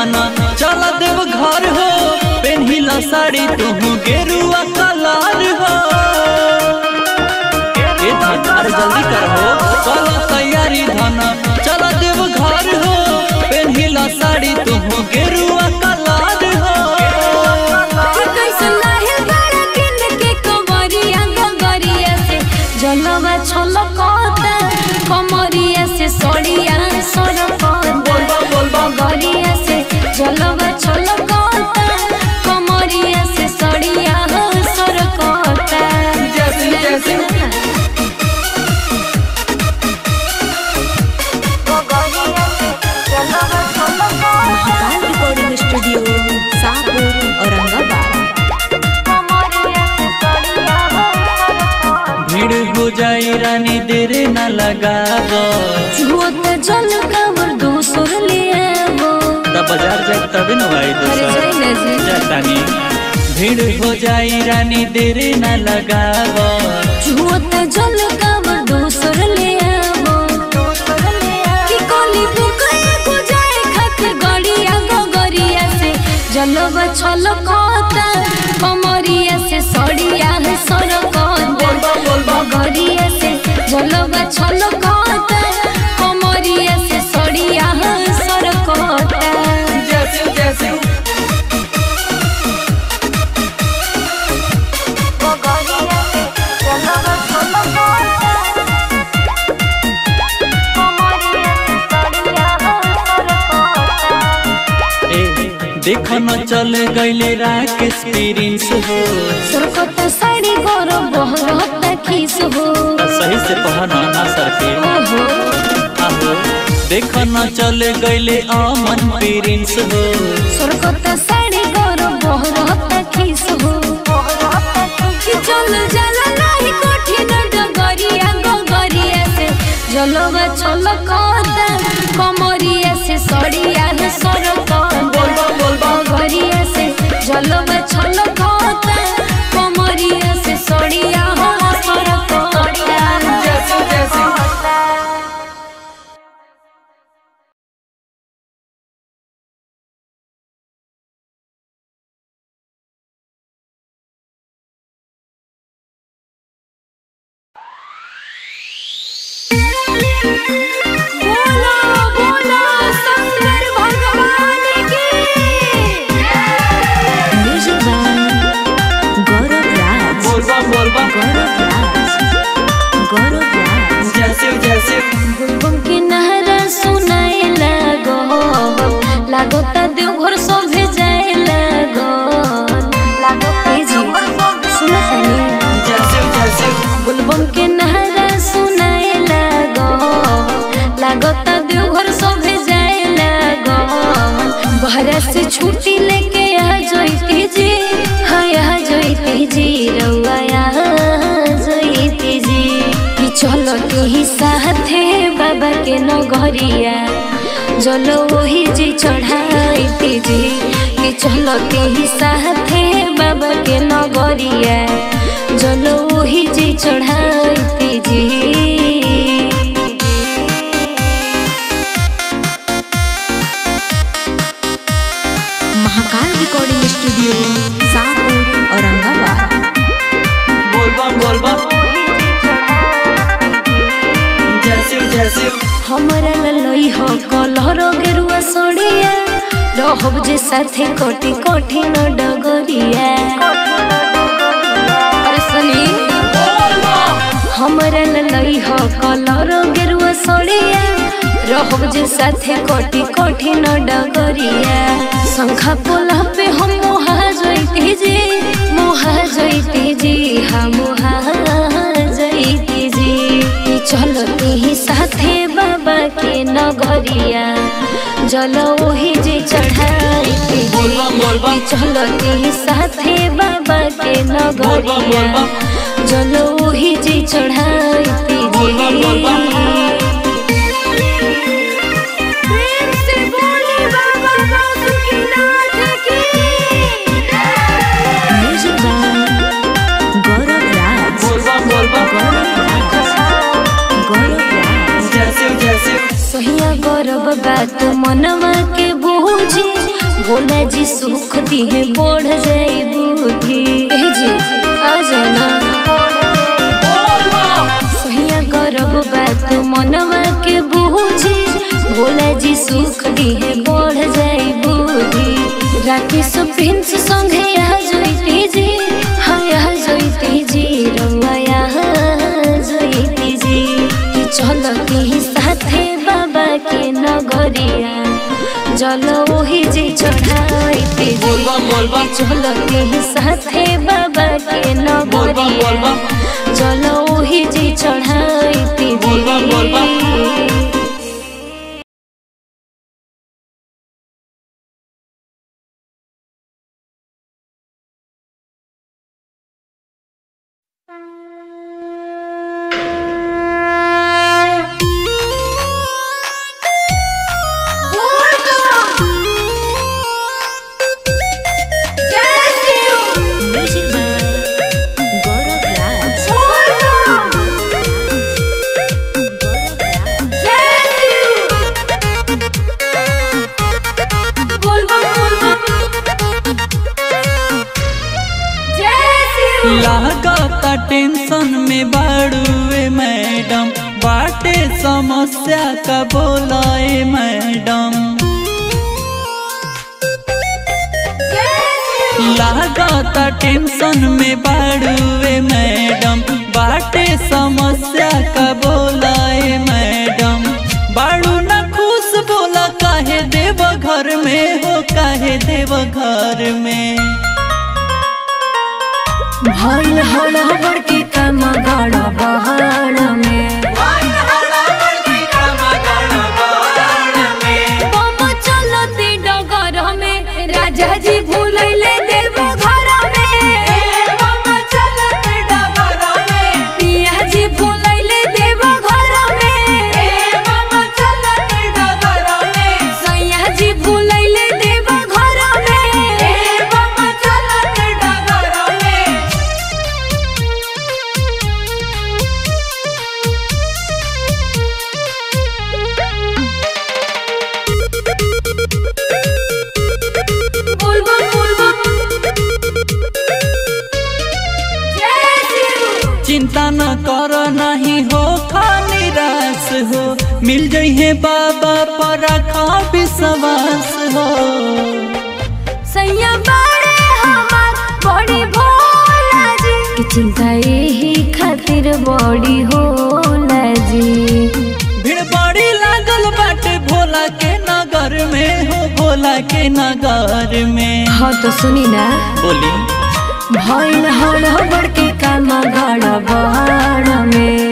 धन चला देव घर हो पेन्हिला साड़ी तुहू गेरुआ कलर हो अरे जल्दी कर हो चला तैयारी धन चला देव घर हो पेन्हिला साड़ी तुहू गेरुआ कलर हो जलवा छलकता कमरिया से सड़िया सरकता गरिया से जलवा छलकता कमरिया से सड़िया सरकता महाकाल रिकॉर्डिंग स्टूडियो शाहपुर औरंगाबाद। भीड़ हो जाई रानी देर न लगाबो जल काबर दूसर लिए तब बाजार जाए तभी न भाई दूसर भीड़ हो जाई रानी देर न लगाबो जल काबर दूसर लिए कि कोली बुकाया को जाए खातिर गड़िया गगरिया से जलवा छलकता कमरिया से सड़िया सरकता गरिया से जलवा छलकता कमरिया से सड़िया सरकता देखो न चल गईले राक एक्सपीरियंस हो सरकता साड़ी गोरो बहरता खीस हो सही से पहना ना सर के देखो न चल गईले अमन एक्सपीरियंस हो सरकता साड़ी गोरो बहरता खीस हो कि चल जाला नाही कठिन डगरिया गगरिया से जलवा छलकता कमरिया से सड़िया सरकता गरिया से जलवा छलकता कमरिया से सड़िया लागता देवघर सब जाए बुलबम के नहरा सुनाए लागता देवघर सब जाए बहरा से छुट्टी लेके आ जोईती जी हाँ यहाँ जोईती जी रउआ जोईती जी कि चलो ही साथे बाबा के नगरिया जलो वही जी चढ़ाई जी कि चलो ही साथे बाबा के नगरिया जलो वही जी चढ़ाई जी महाकाल रिकॉर्डिंग स्टूडियो शाहपुर औरंगाबाद। हमरा ललई हो कलर गेरुआ सड़िया रहब जे साथे कोटि कठिन डगरिया अरे सुनी हमरा ललई हो कलर गेरुआ सड़िया रहब जे साथे कोटि कठिन डगरिया शंखा पोला पे हम मोहा जोईती जी हाँ मोहा जोईती जी चलते ही साथे बाबा के नगरिया जलो वही जी चढ़ाई चलते ही साथे बाबा के नगरिया जलो वही जी चढ़ाई सहिया गौरव बात मनवा के बूझी जी सुख दिए बढ़ जाए बुद्धि जी आ जाना सहिया करब बात मनवा के बूझी भोला जी सुख दिए बढ़ जाए बुद्धि राकेश प्रिंस संगे आ जोईती जी हाँ आ जोईती जी रउआ जोईती जी चलती ही साथे बाबा के नगरिया जल वही जी चढ़ाईती जी चलती ही साथे बाबा के नगरिया जल वही जी चढ़ाईती जी। लागता टेंशन में बाड़ुए मैडम बाटे समस्या का बोलाए मैडम लागता टेंशन में बाड़ुए मैडम बाटे समस्या का बोलाए मैडम बाड़ू न खुश बोला काहे देव घर में हो काहे देव घर में भइल हड़बड़ के काम गड़ बहाड़ में बम चलती डगर में राजा जी भूलैले देव घर में बम चलती डगर में पिया जी भूलैले देव घर में बम चलती डगर में सैया जी भूलैले देव घर में बम चलती डगर में। चिंता न कर नहीं हो निराश हो मिल जइहे बाबा पर रखा विश्वास हो सैया बड़े हमार बड़ी भोला जी की चिंता यही खातिर बड़ी होला जी भीड़ बड़ी लागल बाटे भोला के नगर में हो भोला के नगर में। हाँ तो सुनी ना बोली भइल हड़बड़ के काम गड़ बहाड़ में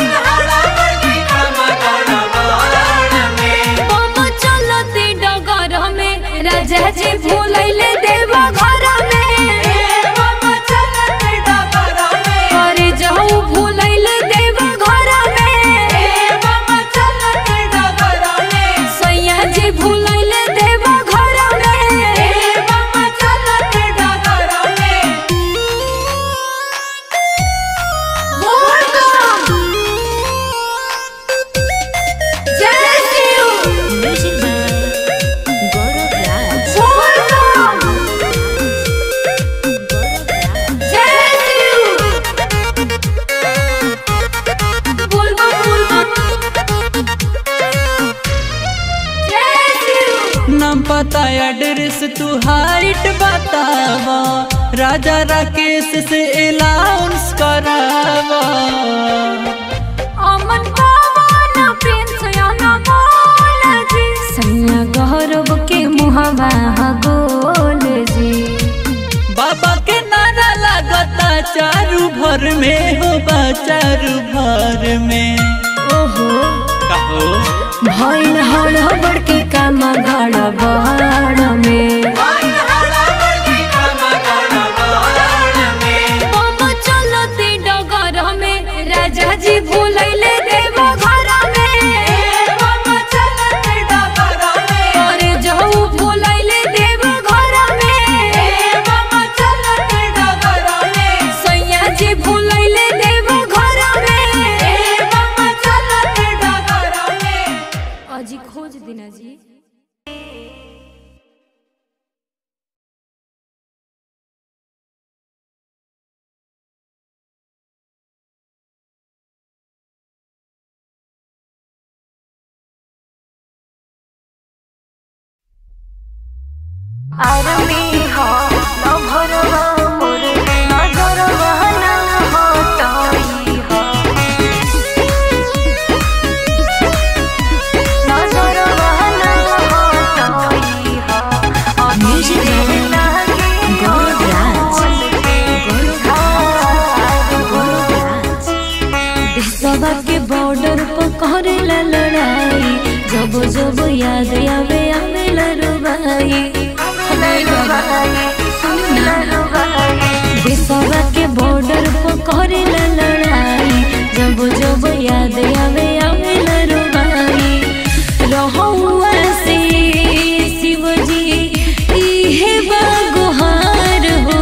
बम चलती डगर में राजा जी भूलैले देव घर में बम चलती डगर में अरे जाऊ भूलैले देव घर में बम चलती डगर में सैया जी भूलैले देव घर में बम चलती डगर में। नाम पता एड्रेस तू हाइट बतावा राजा राकेश से अलाउंस करावा अमन पवन प्रिंस याना बोल जी सैया गौरव के मुहवा गोल जी बाबा के नारा लागता चारू भर में हो बा चारू भर में। ओहो कहो भइल हड़बड़ के काम गड़ बहाड़ में बम चलती डगर में राजा जी भूलैले देव घर में बम चलती डगर में अरे जाऊ भूलैले देव घर में बम चलती डगर में सैया जी भूलैले देव घर में बम चलती डगर में अजी खोज दिना जी। के बॉर्डर पर करेला लड़ाई, जब जब याद आवे आवेला रुबाई। देशवा के बॉर्डर पर करेला लड़ाई, जब जब याद आवे आवेला रुबाई। रहुआ से शिवजी इहे बागोहार हो,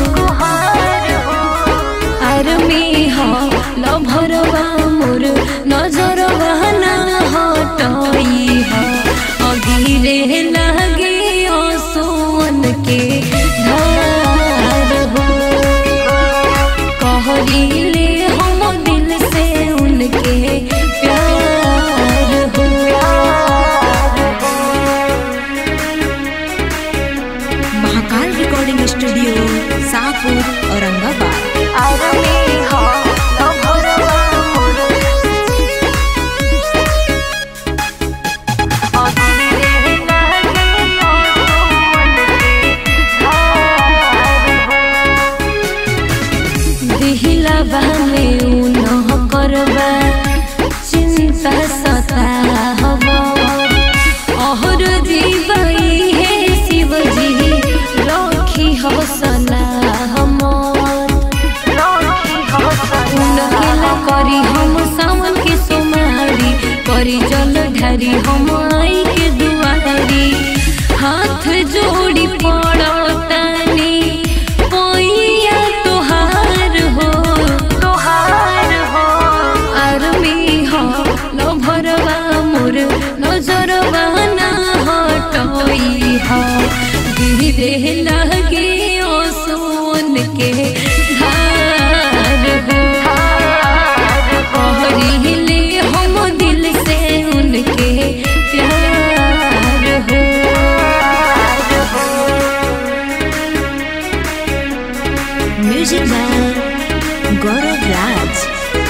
आर्मी हो लभरवा मोर नजरवा ना हटई हो। अगिरे लागे आंसुअन के धार हो, कहरीले हम दिल से उनके प्यार हो। Mahakal recording studio Shahpur Aurangabad. चिंता सता हवा और जीवाई है शिवजी रखी हो सलाह उनकेला करी हम सावन के सोमारी, करी जल ढारी हम आई के दुआरी। हाथ जोड़ी पड़तानी पैया तोहार हो, आर्मी हो लभरवा मोर नजरवा ना हटई हो। गिरे लागे आंसुअन के धार हो, कहरीले हम दिल से उनके प्यार हो। Music by Gaurav Raj.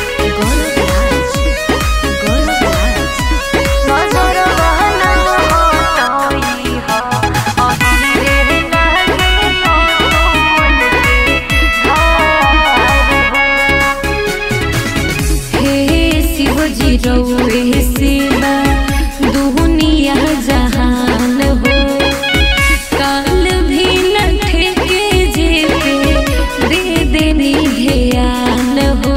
रउए सेवा दुनिया जहान हो, काल भी न ठेके जेके दे देनी ध्यान हो।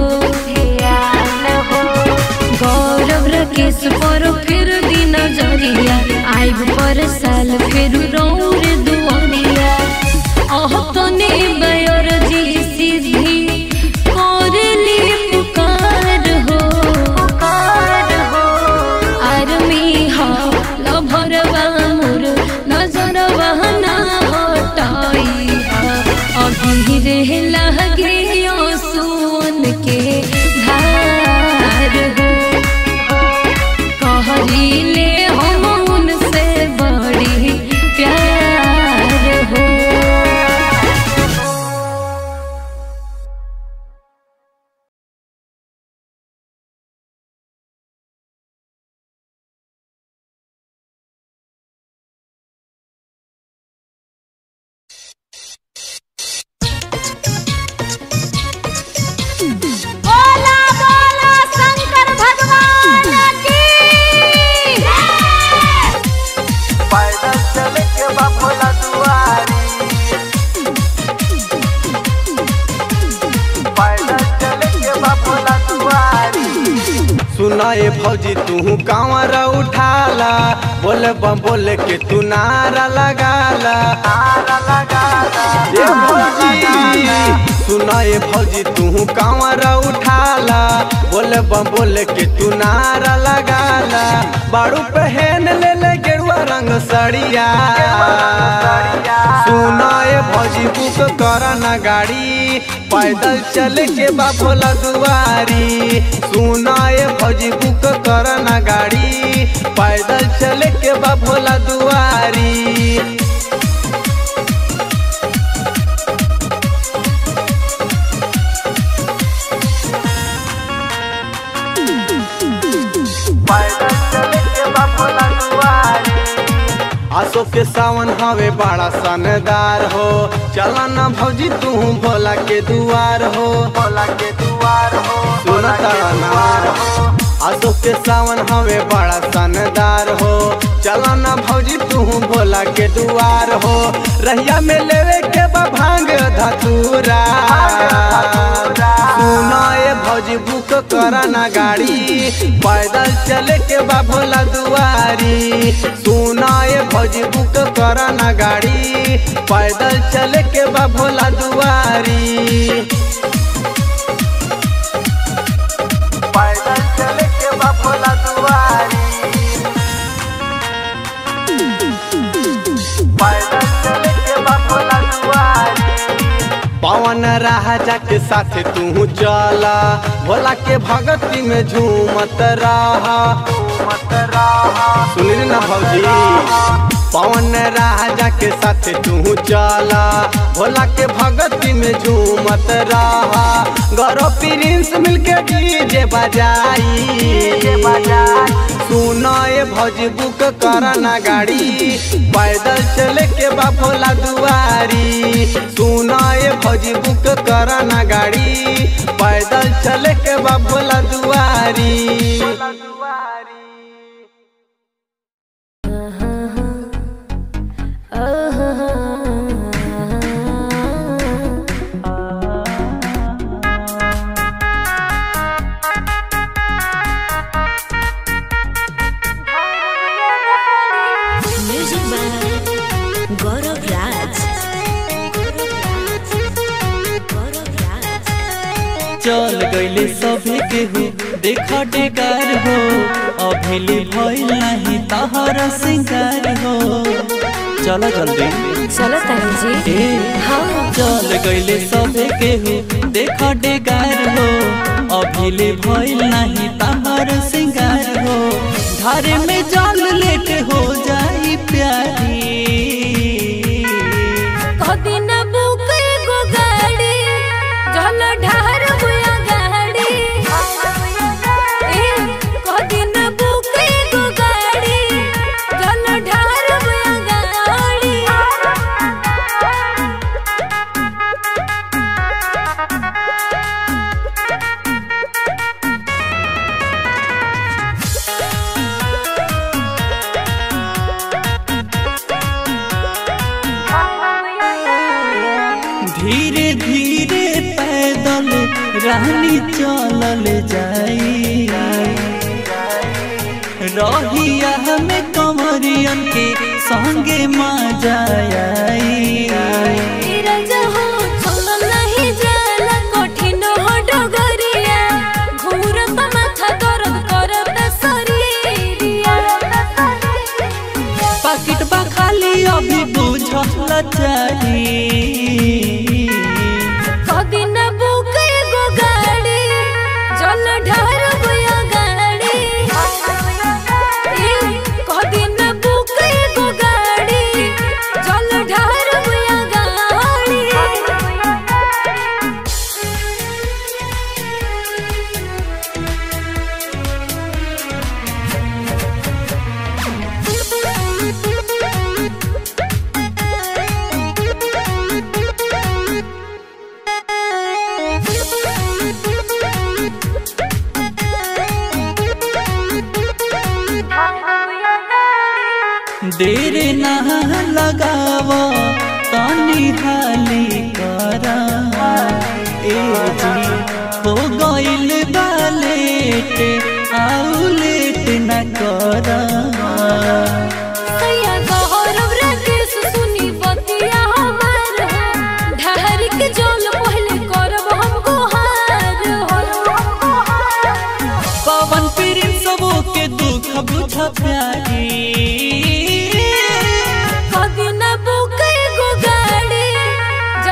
गौरव रकेश पर फिर दिन जरिया, आइब पर साल फिर रौर दुआरिया। तने बयर जी सिद्धि करली पुकार हो, आर्मी हो लभरवा मोर नजरवा ना हटई हो। अगिरे लागे आंसुअन के धार हो, कहरीले हम उनसे बड़ी प्यार हो। सुनाए भौजी तू कांवर उठाला, बोल बम बोल के तू नारा लगाला। ये भौजी सुनाए भौजी तू कांवर उठाला, बोल बम बोल के तू नारा लगाला। बाड़ू पहन ले ले गेरुआ रंग सड़िया, सुनाए भौजी बुक करा ना गाड़ी, पैदल चल के बा भोला दुआरी। सुनाए भौजी बुक करा ना गाड़ी, पैदल चल के बा भोला दुआरी। के सावन हवे बड़ा सनदार हो, चला ना भौजी तू भोला के दुआर हो, भोला के दुआर हो, सुनता ना। आसो के सावन हवे बड़ा सनदार हो, चला ना भौजी तू भोला के दुआर हो। रहिया में लेवे के बा भांग धतूरा, सुना ये भौजी बुक करा ना गाड़ी, पैदल चले के बा भोला दुआरी। सुना ये भौजी बुक करा ना गाड़ी, पैदल चले के बा भोला दुआरी। पैदल चले के बा भोला दुआरी, पैदल चले के बा भोला दुआरी। पवन राजा के साथ तू चला, भोला के भगती में झूमत रहा, सुनिए ना भौजी। पवन राजा के साथ तू चला, भोला के भगती में झूमत रहा। गौरव प्रिंस मिलके डीजे बजाई, सुना ये भौजी बुक करा ना गाड़ी, पैदल चले के बा भोला दुआरी। सुना ये भौजी बुक करा ना गाड़ी, पैदल चले के बा भोला दुआरी। Music by Gaurav Raj. चल गईले सभी केहू देखा डेगार हो, अभिली भइल नहीं तहरा सिंगार हो। चला जल्दी चलो तानी जी। हाँ चल गईले सभी केहू देखा डेगार हो, अभिली भइल नहीं तहरा सिंगार हो। धारे में जल लेट हो जाई प्यारी, कदिन बुक एगो गाड़ी, जल ढार बुया गाड़ी। कदिन बुक एगो गाड़ी, जल ढार बुया गाड़ी। धीरे धीरे पैदल रानी चलल जाई, रहिया में कमरियन के संगे मजा आई। राजा हो चलो नहीं जाला, कठिन हो डगरिया, घूरत माथा दर्द करत शरीरिया। पाकिट बा खाली अभी बुझल चाही, कदिन बुक एगो गाड़ी, जल ढार बुया गाड़ी। कदिन बुक एगो गाड़ी, जल ढार बुया गाड़ी। देर ना लगावा तानी हाली करा। ए जी हो गइल बा लेट, आउ लेट न करा। सैया गौरव राकेश सुनी बतिया हमार हो, ढार के जल पहले करब हमको हार हो। पवन प्रिंस सबो के दुख बुझ प्यारी, कदिन बुक एगो गाड़ी,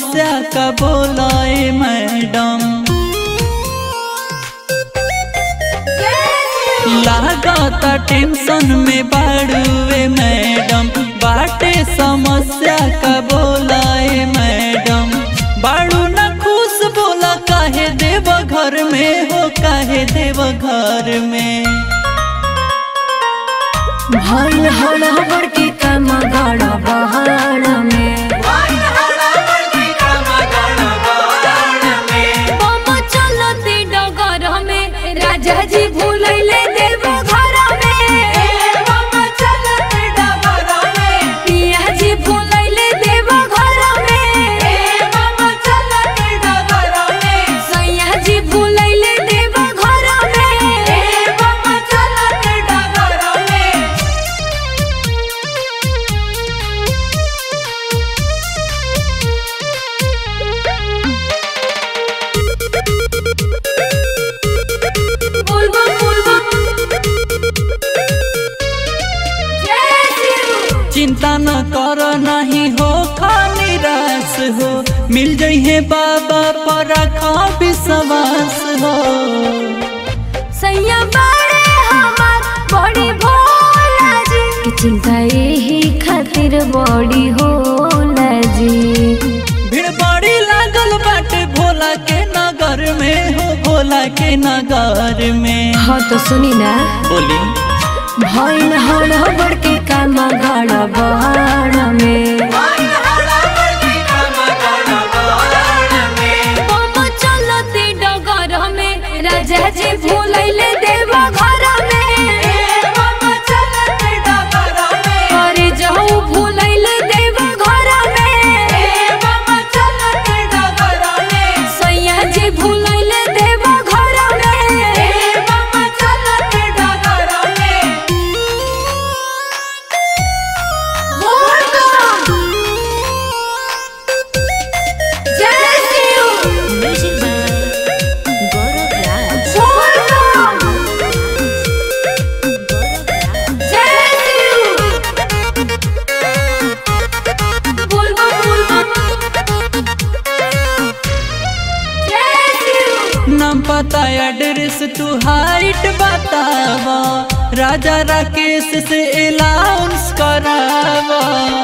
समस्या का बोलाए मैडम। लागता टेंशन में बाड़ुए मैडम, बाटे समस्या का बोलाए मैडम। बाड़ू न खुश बोला काहे देव घर में हो, काहे देव घर में। भइल हड़बड़ के काम गड़बड़ में, बम चलते डगर में, राजा जी भूलैले देव घर में। बम चलते डगर में, पिया जी भूलैले देव घर में। बम चलते डगर में, सैया जी भूलैले देव घर में। बम चलते डगर में। चिंता न कर नहीं हो खा निराश हो, मिल जइहे बाबा पर रखा विश्वास हो। सैया बड़े हमार बड़ी भोला जी की चिंता यही खातिर बड़ी होला जी। भीड़ बड़ी लागल बाटे भोला के नगर में हो, भोला के नगर में। हाँ तो सुनी ना, बोली भइल हड़बड़ के काम गड़बड़ में, बम चलते डगर में, राजा जी भूलैले देव घर में। बम चलते डगर में, अरे जाऊ भूलैले देव घर में। बम चलते डगर में, सैया जी भूलैले देव घर में। बम चलते डगर में। जय शिव। Music by Gaurav Raj. नाम पता एड्रेस तू हाइट बतावा, राजा राकेश से अलाउंस करावा।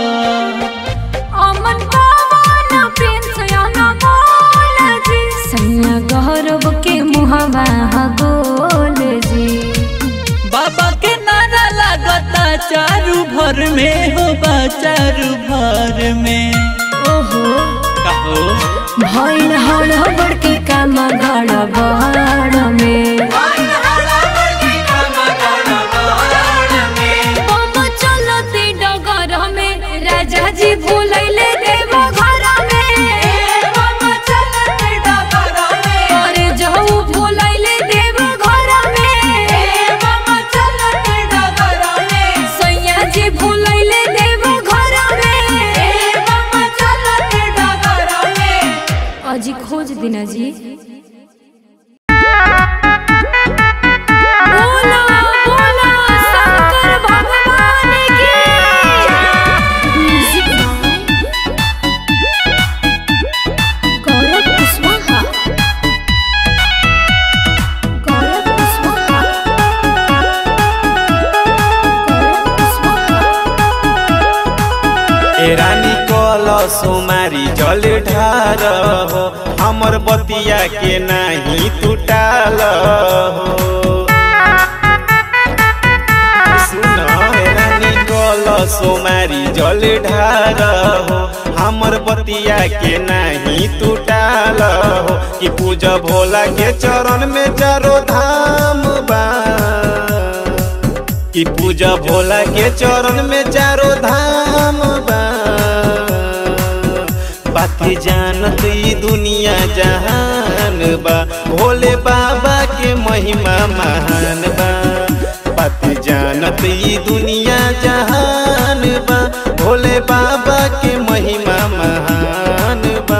अमन पवन प्रिंस याना बोल जी, सैया गौरव के मुहवा गोल जी। बाबा के नारा लागता चारू भर में हो, बा चारू भर में। ओहो कहो भइल हड़बड़ के काम गड़बड़ में, बम चलते डगर में, राजा जी भूलैले देव घर में। बम चलते डगर में, अरे जाऊ भूलैले देव घर में। बम चलते डगर में, सैया जी भूलैले देव घर में। बम चलते डगर में। अजी खोज दिना जी। बोलो बोलो शंकर भगवान की। म्यूजिक गौरव कुशवाहा। गौरव कुशवाहा। गौरव कुशवाहा। ए रानी कल सोमारी जल ढार हो, हमर बतिया के नहीं टूटाल हो। सुन ए रानी कल सोमारी जल ढार हो, हमर बतिया के नहीं टूटाल हो। कि पूजा भोला के चरण में चारो धाम बा, कि पूजा भोला के चरण में चारो धाम बा। बाकी जानत ई दुनिया जहान बा, भोले बाबा के महिमा महान बा। बाकी जानत ई दुनिया जहान बा, भोले बाबा के महिमा महान बा।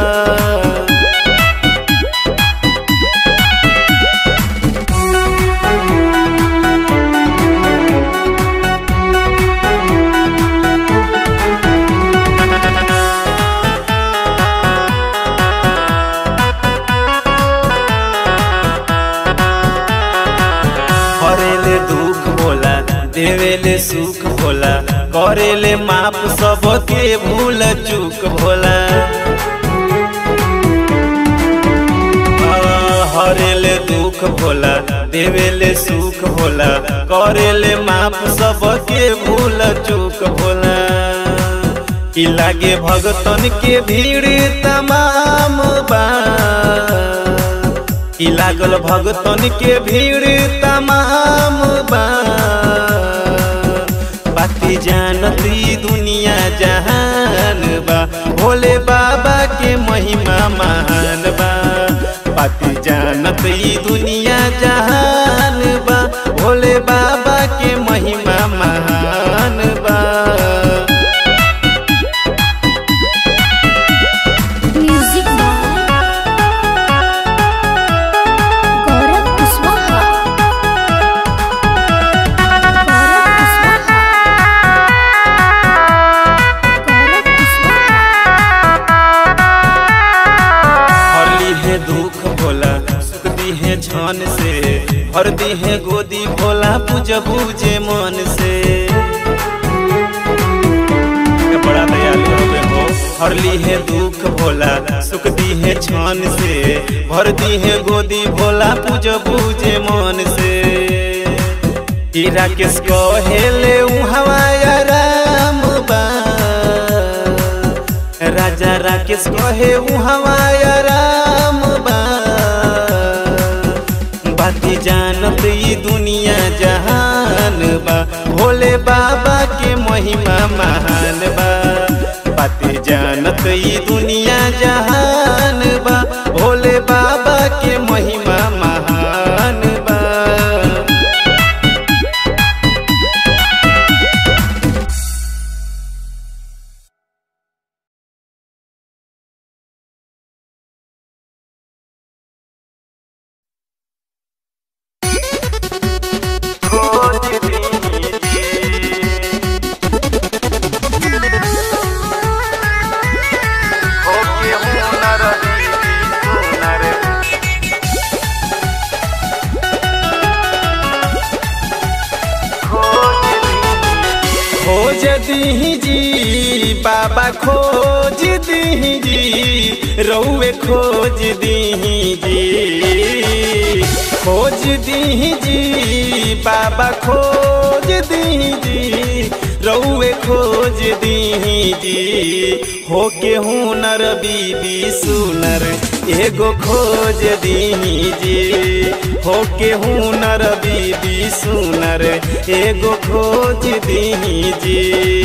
देवेले सुख भोला करेले माप सबके भूल चूक भोला हरेले दुख भोला देवेले सुख भोला करेले माप सबके भूल चूक भोला कि लागे भगतन के भीड़ तमाम बा कि लागल भगतन के भीड़ तमाम बा बाती जानती दुनिया जहान बा भोले बाबा के महिमा महान बा बाती जानती दुनिया जहान बा भोले बाबा के महिमा महान बा। छन से भर दी है गोदी भोला पूज पूजे मन से बड़ा दयालु हो हर ली है दुख भोला सुख दी है छन से भर दी है गोदी भोला पूज पूजे मन से राकेश कहेले हवाया राम बा राजा राकेश कहे हवाया राम बा बाती जानत ई दुनिया जहान बा भोले बाबा के महिमा महान बा बाती जानत ई दुनिया जहान बा भोले बाबा के महिमा महान बा। खोज दीजी बाबा खोज दीजी रउए खोज दीजी खोज दीजी बाबा खोज दीजी रउए खोज दीजी होके हुनर बीबी सुनर एगो खोज दीजी होके हुनर बीबी सुनर एगो खोज दीजी।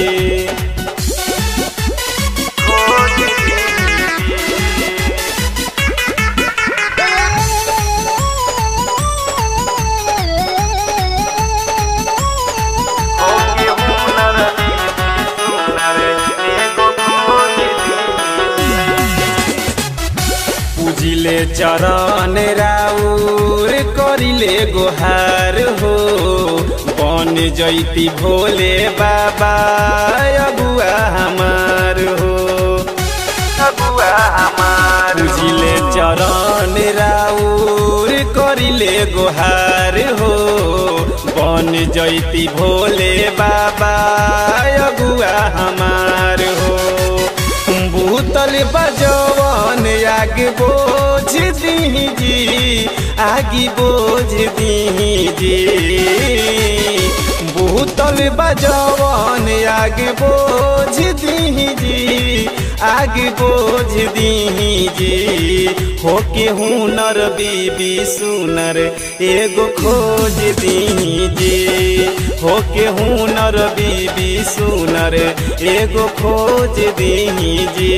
पूजिले चरण राउर करिले गोहार हो बन जैती भोले बाबा अगुआ हमार हो अगुआ हमार। पूजिले चरण राउर करिले गोहार हो बन जैती भोले बाबा अगुआ हमार हो भूतल बजवन आग बोझ दीजी आगी बोझ दीजी भूतल बजवन आग बोझ दीजी आग बोझ दीजी होके हुनर बीबी सुनर एगो खोज दीजी होके हुनर बीबी सुनर एगो खोज दीजी।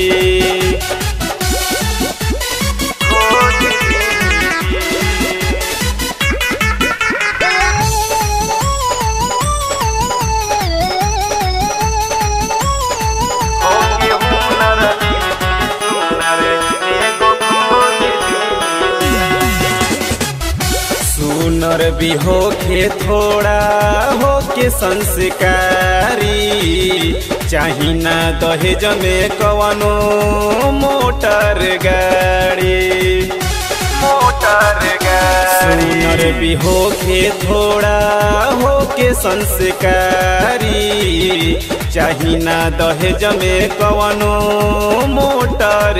सुनर भी होके थोड़ा होके संस्कारी चाही ना दहेज में कवनो मोटर गाड़ी मोटर सुनर भी होके थोड़ा होके संस्कारी, चाही ना दहेज में कवनो मोटर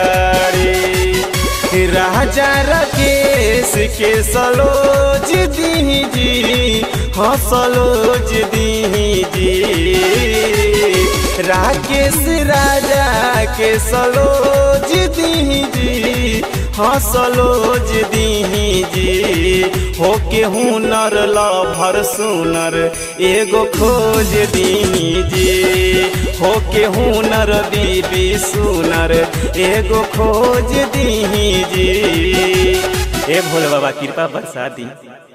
गाड़ी। राजा राकेश के सलोज दी जी, हाँ सलोज दी जी। राकेश राजा के सलोज दी जी, हाँ सलोज दी जी। होके हुनर लभर सुनर एगो खोज दी जी। होके हुनर दीदी सुनर एगो खोज दी जी। ए भोले बाबा कृपा बरसा दी।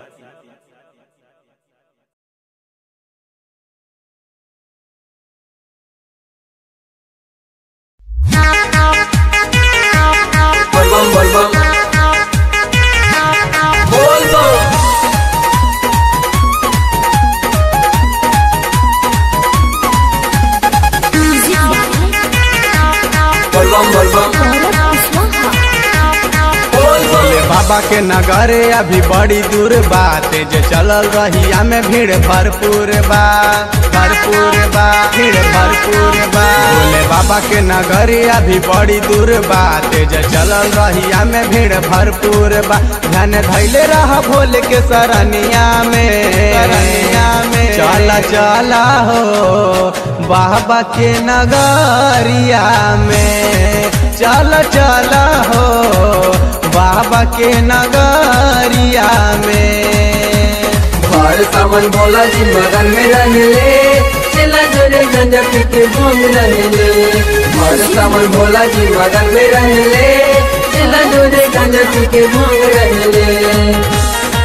बाबा के नगरे अभी बड़ी दूर बात, जे चलल रहिया में भीड़ भरपूर बा, भरपूर बा, भीड़ भरपूर बा। भोले बाबा के नगरे अभी बड़ी दूर बात, जे चलल रहिया में भीड़ भरपूर बा। ध्यान धैले रहा भोले के सरनिया में, सरनिया में। चला चला हो बाबा के नगरिया में, चला चला हो बाबा के नगरिया में। भर सावन भोला जी मगन में रहले, चला जोरे गंजा पी के घूम रहले। भर सावन भोला जी मगन में रहले, चला जोरे गंजा पी के घूम रहले।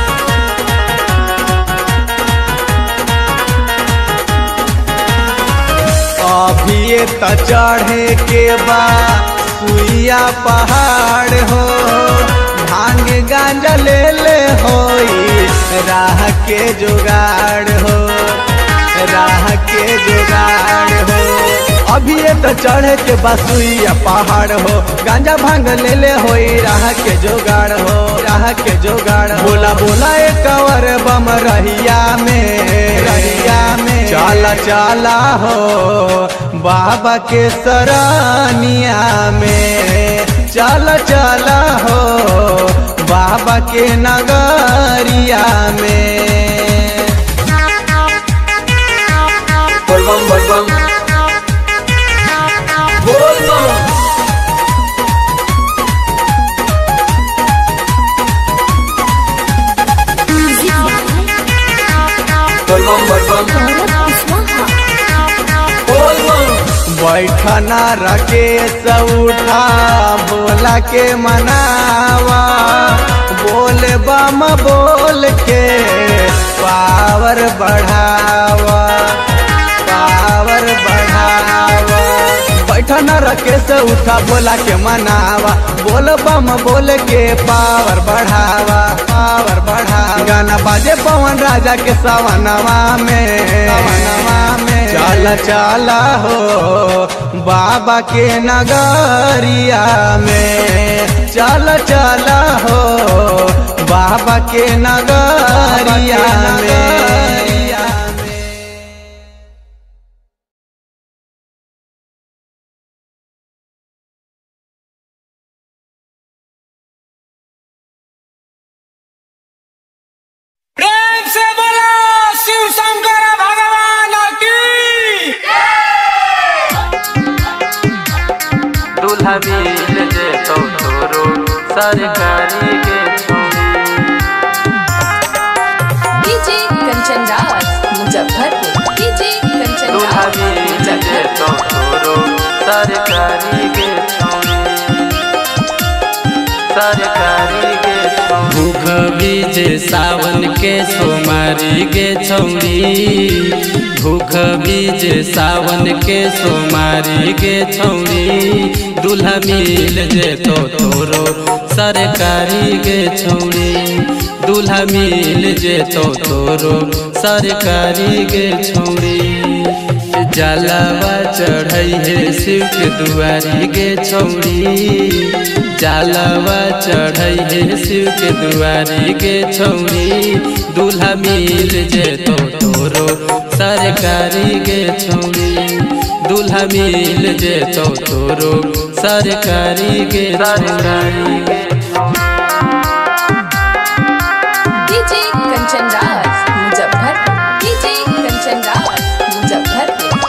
अभी त चढ़े के बा सुइया पहाड़ हो, भांग गांजा ले ले होई राह के जुगाड़ हो, राह के जुगाड़ हो। अभी तो चढ़े के बसुइया पहाड़ हो, गांजा भांग ले ले होई राह के जुगाड़ हो, राह के जुगाड़। बोला बोला एक कवर बम रहिया में, रहिया में। चला चला हो बाबा के सरनिया में, चला चला हो बाबा के नगरिया में। बोलबम बोलबम बोलबम। बैठना राकेश उठा भोला के मनावा, बोल बम बोल के पावर बढ़ावा, पावर बढ़ावा। बैठना राकेश उठा भोला के मनावा, बोल बम बोल के पावर बढ़ावा, पावर बढ़ावा। गाना बाजे पवन राजा के सवनवा में, सवनवा में। चला चला हो बाबा के नगरिया में, चला चला हो बाबा के नगरिया में। मिल जे तो तोरो सरकारी के डीजे कंचन राज मुजफ्फरपुर, डीजे कंचन राज मिल जे तो तोरो सरकारी के सरकारी के। भूख बीजे सावन के सोमारी के छौरी, भूख बीजे सावन के सोमारी के छौरी। दूल्हा मिल जे तो तोरो सरकारी के छौरी, दूल्हा मिल जे तो तोरो सरकारी के छौरी। जलवा चढ़ई है शिव के दुआरी गे छौड़ी, जलवा चढ़ई है शिव के दुआरी गे छौड़ी, दूल्हा मिल जेतो तोरो सरकारी गे छौड़ी, दूल्हा मिल जेतो तोरो सरकारी गे छौड़ी। DJ Kanchan Raj Muzaffarpur, DJ Kanchan Raj Muzaffarpur.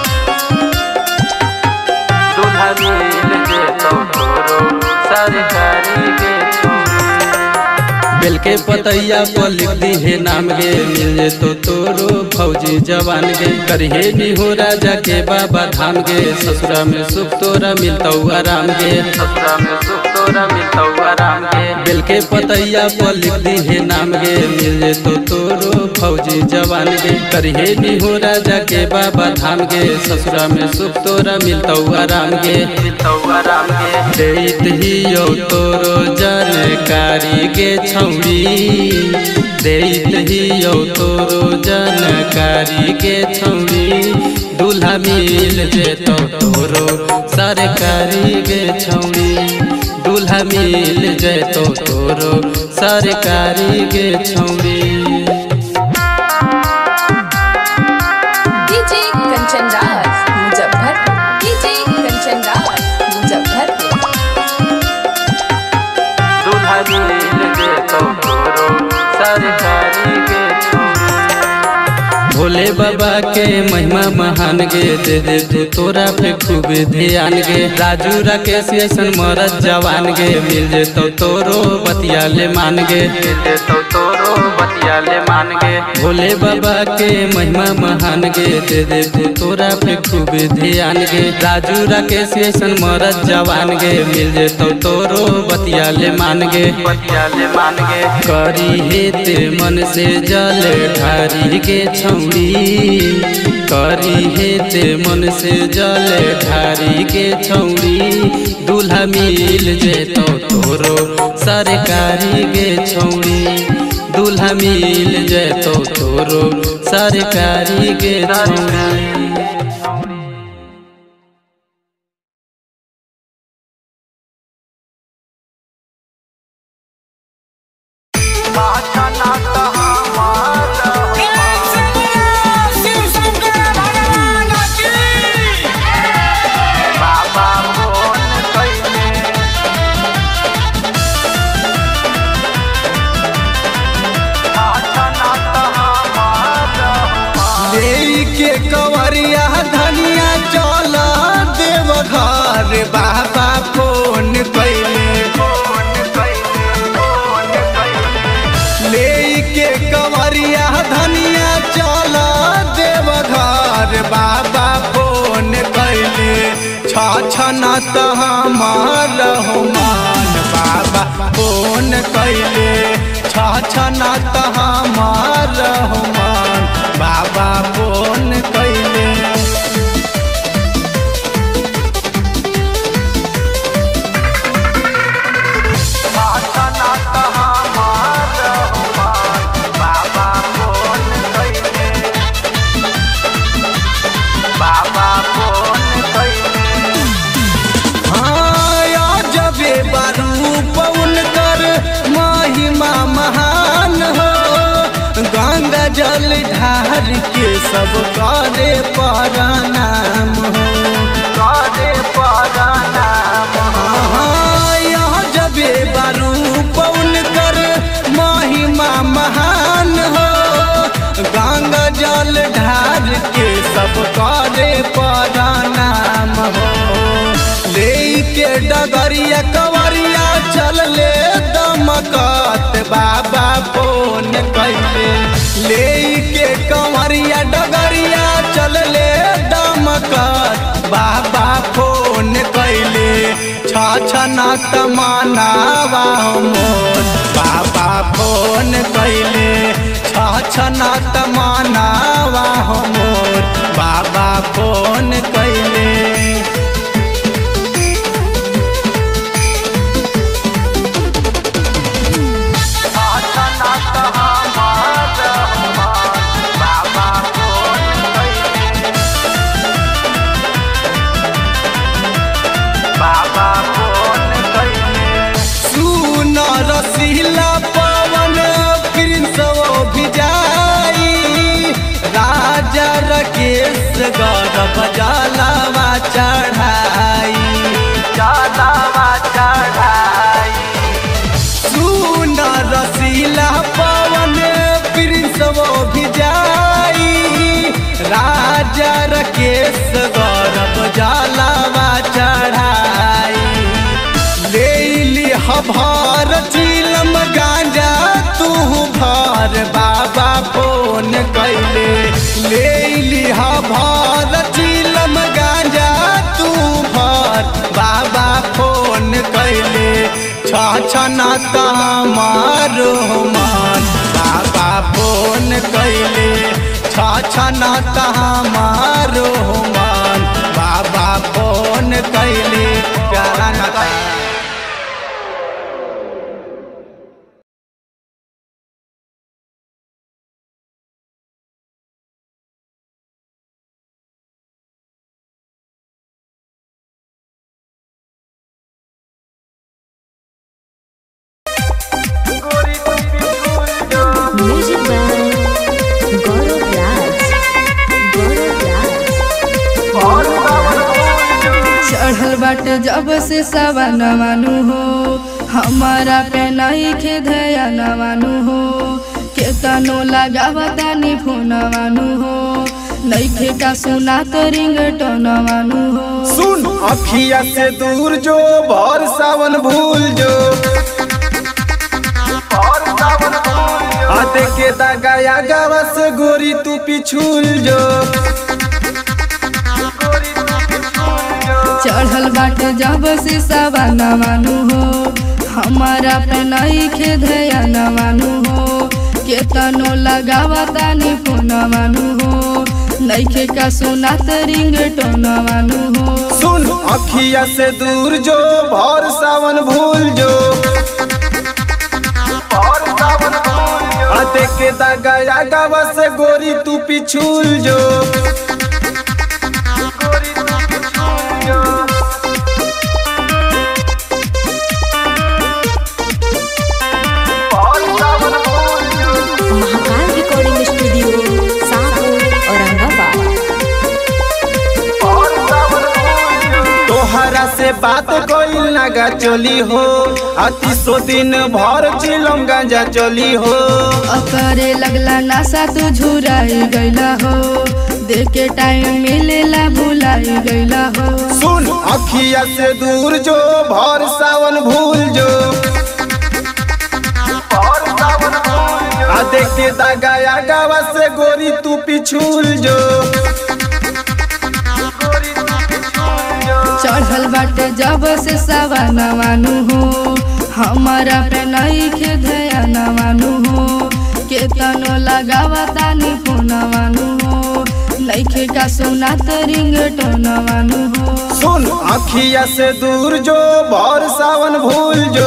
दूल्हा मिल जेतो तोरो सरकारी गे छौड़ी। बेल के पतैया पर लिख दी है नाम गे, मिल जेतो तोरो फौजी जवान गे, करिहे निहो राजा के बाबा धाम गे, ससुरा में सुख तोरा मिलतौ आराम गे, ससुरा में सुख तोरा मिलतौ आराम गे। बेल के पतैया पर लिख दी है नाम गे, मिल जेतो तोरो फौजी जवान गे, करिहे निहो राजा के बाबा धाम गे, ससुरा में सुख तोरा मिलतौ आराम गे, मिलतौ आराम गे। देत ही यो तोरो जानकारी गे छौड़ी, देत ही यो तोरो जानकारी गे छौड़ी, दूल्हा मिल जेतो तोरो सरकारी गे छौड़ी, दूल्हा मिल जेतो तोरो सरकारी गे छौड़ी। DJ Kanchan Raj Muzaffarpur, DJ Kanchan Raj Muzaffarpur. दूल्हा मिल जेतो तोरो सरकारी गे छौड़ी। भोले बाबा के महिमा महान गे, दे दे तू तोरा पे खूब ध्यान गे, राजू राकेश ऐसन मरद जवान गे, मिल जेतो तोरो बतिया ले मान गे, मिल जेतो तोरो बतिया ले मान गे। भोले बाबा के महिमा महान गे, दे दे तू तोरा पे खूब ध्यान गे, राजू राकेश ऐसन मरद जवान गे, मिल जेतो तोरो बतिया ले मान गे, बतिया ले मान गे। करी हेते मन से जल ढारी गे छौड़ी, करी हेते मन से जल ढारी गे छौड़ी, दूल्हा मिल जेतो तोरो सरकारी गे छौड़ी, दूल्हा मिल जेतो तोरो सरकारी गे छौड़ी। के कवरिया धनिया चल देव घर, बाबा फोन कैले, ले के कवरिया धनिया चल देव घर, बाबा फोन कैले, छछनत हमार मान, बाबा फोन कैले, छछनत हमार मान, बाबा फोन कैले। हाँ जबे बारू पवन कर महिमा महान हो, गंगा जल ढार के सब करे प्रणाम हो, करे प्रणाम। हाँ जबे बारू पवन कर महिमा महान हो, गंगा जल ढार के सब करे प्रणाम हो, ले के डगरिया कवरिया चल ले दमकत, बाबा फोन कैले, ले के कंवरिया डगरिया चल ले दमकत, बाबा फोन कैले, छछनत मनावा मोर, बाबा फोन कैले, छछनत मनावा मोर, बाबा फोन कैले। रसीला पवन प्रिंस वो भी जाई राजा रकेश गौरव जलावा चढ़ाई सुन रसीला पवन प्रिंस वो भी जाई राजा रकेश गौरव जलावा चढ़ाई ले ली हभार चिलम गांजा तू भार बाबा फोन कैले ले ली हभार चिलम गांजा तू भार बाबा फोन कैले छछना तमारो मान बाबा फोन कैले छछना तमारो मान बाबा फोन कैले प्यारा ना म्यूजिक बाय गौरव राज। चढ़ल बाटे जब से सवा नवानु हो हमारा पे नहीं खेदया नवानु हो केतनो लगावतानी फोनवानु हो नइखे का सुना तो रिंगटो नवानु हो सुन अखिया से दूर जो भर सावन भूल जो आते के दागाया गावा से गोरी तू पिछुल जो चढ़ल बाटे जब से सवा नवानु हो हमारा पे नहीं खेदया नवानु हो केतनो लगावतानी फोनवानु हो नइखे का सुना तो रिंगटो नवानु हो सुन अखिया से दूर जो भर सावन भूल जो आते के दागाया गावा से गोरी तू पिछुल जो महाकाल रिकॉर्डिंग स्टूडियो सापुर औरंगाबाद। तोहरा से बात कोई लगा चली हो अति सो दिन भर चिलम गांजा चली हो करे लगला नशा तू झुराई गईला हो देखे टाइम मिलेला भुलाई गईला हो सुन अखिया से दूर जो भर सावन भूल जो आ देखते दागाया गावा से गोरी तू पिछुल जो चढ़ल बाटे जब से सवा नवानु हो हमारा पे नहीं खेदया नवानु हो केतनो लगावतानी फोनवानु हो नइखे का सुना तो रिंगटो नवानु हो सुन अखिया से दूर जो भर सावन भूल जो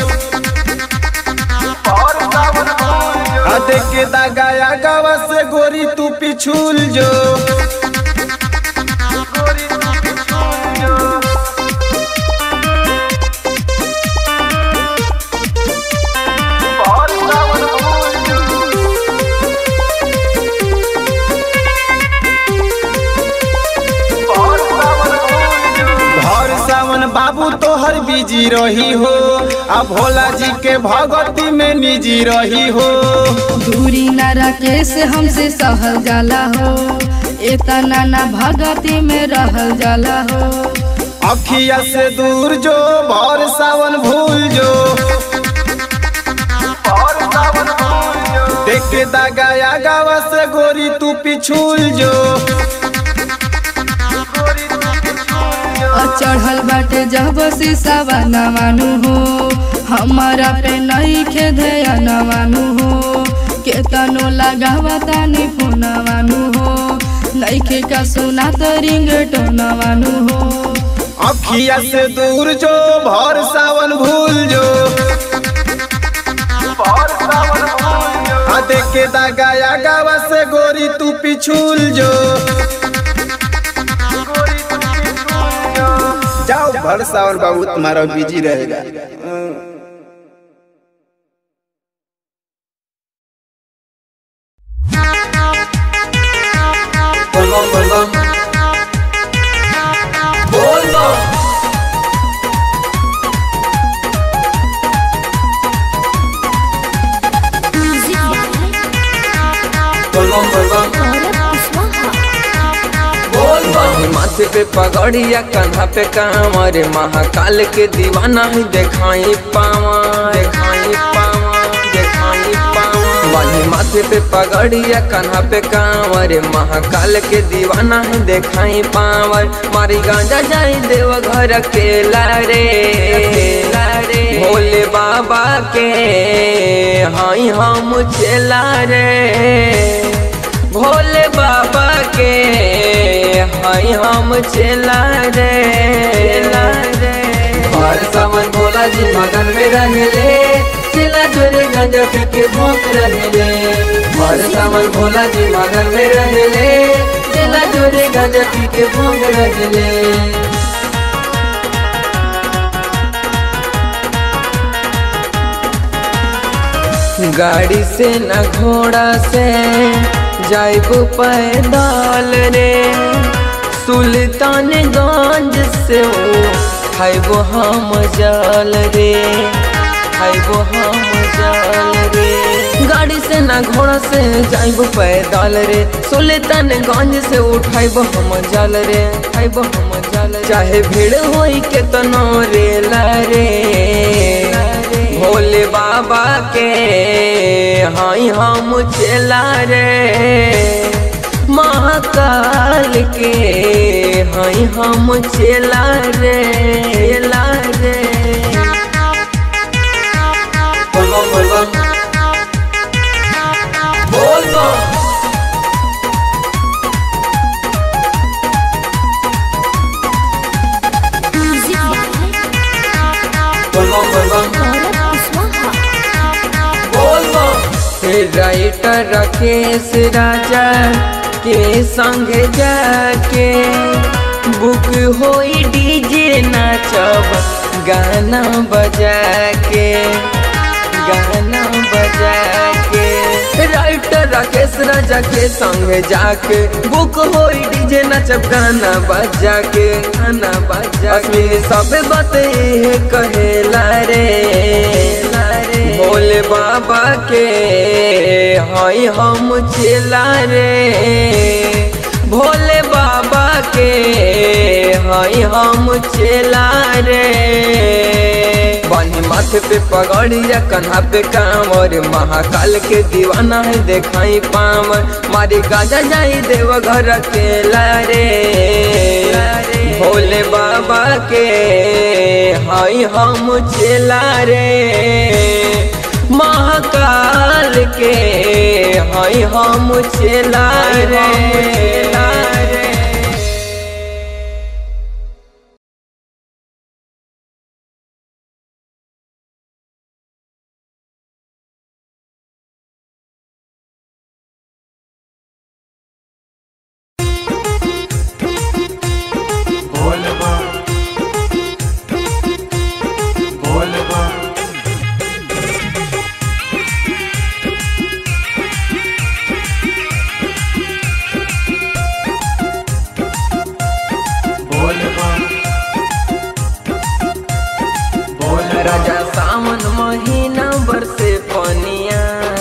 आ देख के दागाया गावा से गोरी तू पिछुल जो बाबू तोहर बिजी रही हो अब भोला जी के भगवती में निजी रही हो दूरी न रखे से हमसे सहल जाला हो इतना न भगती में रहल जाला हो अखिया से दूर जो भर सावन भूल जो देख के दागाया गावा से गोरी तू पिछुल जो चढ़ल बाटे जब से सवा नवानु हो हमारा पे नहीं खेदया नवानु हो केतनो लगावतानी फोनवानु हो नइखे का सुना तो रिंगटो नवानु हो अखिया से दूर जो भर सावन भूल जो देख के दागाया गावा से गोरी तू पिछुल जो जाओ भर सावन बाबू तुम्हारा बिजी रहेगा। माथे पे पगड़िया कंधा पे कांवर, महाकाल के दीवाना ही देखाई पावा, देखाई पावा, देखाई पावा। बानी माथे पे पगड़िया कंधा पे कांवर, महाकाल के दीवाना ही देखाई पावर। मारी गांजा जाई देव घर के लारे, भोले बाबा के हाई हम चला रे, भोले बाबा के हाई हम चला रे, चला रे। हर सावन भोला जी मगन में रहले, चला जोरे गांजा पी के भूख रहले। हर सावन भोला जी मगन में रहले, चला जोरे गांजा पी के भूख रहले। गाड़ी से न घोड़ा से जाइबो पैदल रे, सुल्तानगंज से खाइबो हम जल रे, खाइबो हम जल रे। गाड़ी से न घोड़ा से जाइबो पैदल रे, सुल्तानगंज से उठाइबो हम जल रे, खाइबो हम जल। चाहे भीड़ होई केतनो रेला रे, भोले बाबा के हाई हम चला रे, महाकाल के हाई हम चला रे, चला रे। बोल बोल बोल बोल राइटर राकेश राजा के संग जाके बुक होई डीजे नाचब गाना बजा के, गाना बजा के। राइटर राकेश राजा के संग जाके बुक होई डीजे नाचब गाना बजा के, गाना बजा के। सब बात कहेला रे, भोले बाबा के हाई हम चला रे, भोले बाबा के हाई हम चला रे। बानी माथे पे पगड़िया कंधा पे कांवर, महाकाल के दीवाना है देखाई पावर। मारी गाजा जाई देव घर के लारे, भोले बाबा के हाई हम चला रे, महाकाल के हाई हम चला रे। राजा सावन महीना बरसे पनिया,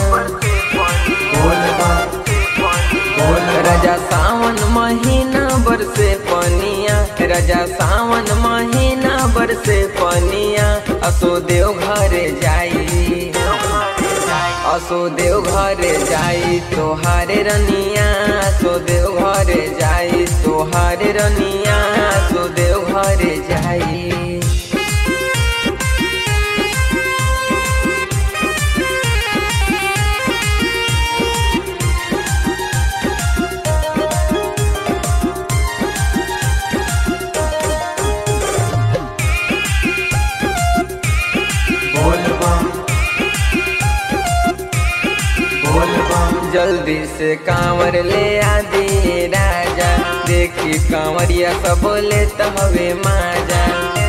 राजा सावन महीना बरसे पनिया, राजा सावन महीना बरसे पनिया। असो देव घरे जाई, असो देव घरे जाई तोहारे रनिया, असो देव घरे जाई तोहारे रनिया, असो देव घरे जाई। जल्दी से कांवर ले आदि राजा, देखी कांवरिया सब लेत हवे माजा।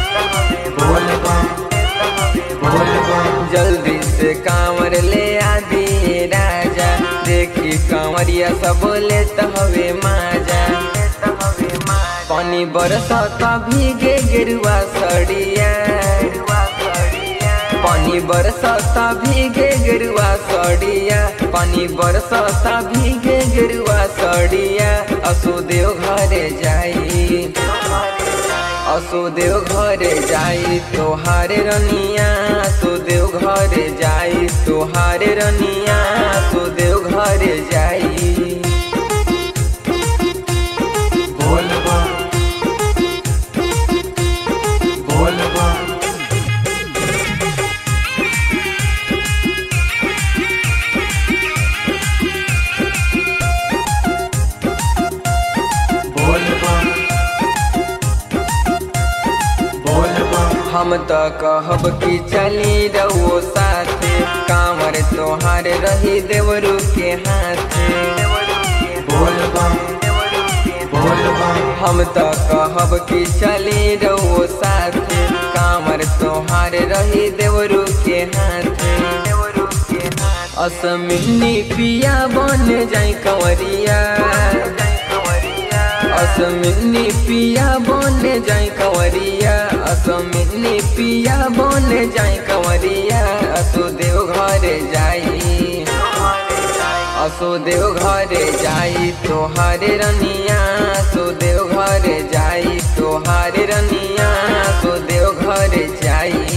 जल्दी से कांवर ले आदि राजा, देखी कांवरिया सब लेत हवे माजा। पानी बरसता भीगे गेरुआ सड़िया, पानी पानी बरसता भीगे गेरुआ सड़िया, पानी बरसता भीगे गेरुआ सड़िया। असो देव घरे जाई, असो देव घरे जाई तोहारे रनिया, असो देव घरे जाई तोहारे रनिया, असो देव घरे जाई। बोलबा बोलबा हम तो कहब कि चली रहो साथे, कांवर तोहार रही देवरू के हाथे। हम तो कहब कि चली रहो साथे, कांवर तोहार रही देवरू के हाथे। असमिनी पिया बन जाई कंवरिया, असमिनी पिया बन जाई कंवरिया, असमिनी पिया बन जाई कंवरिया। असो देव घरे जाई, असो देव घरे जाई तोहारे रनिया, असो देव घरे जाई तोहारे रनिया, असो देव घरे जाई।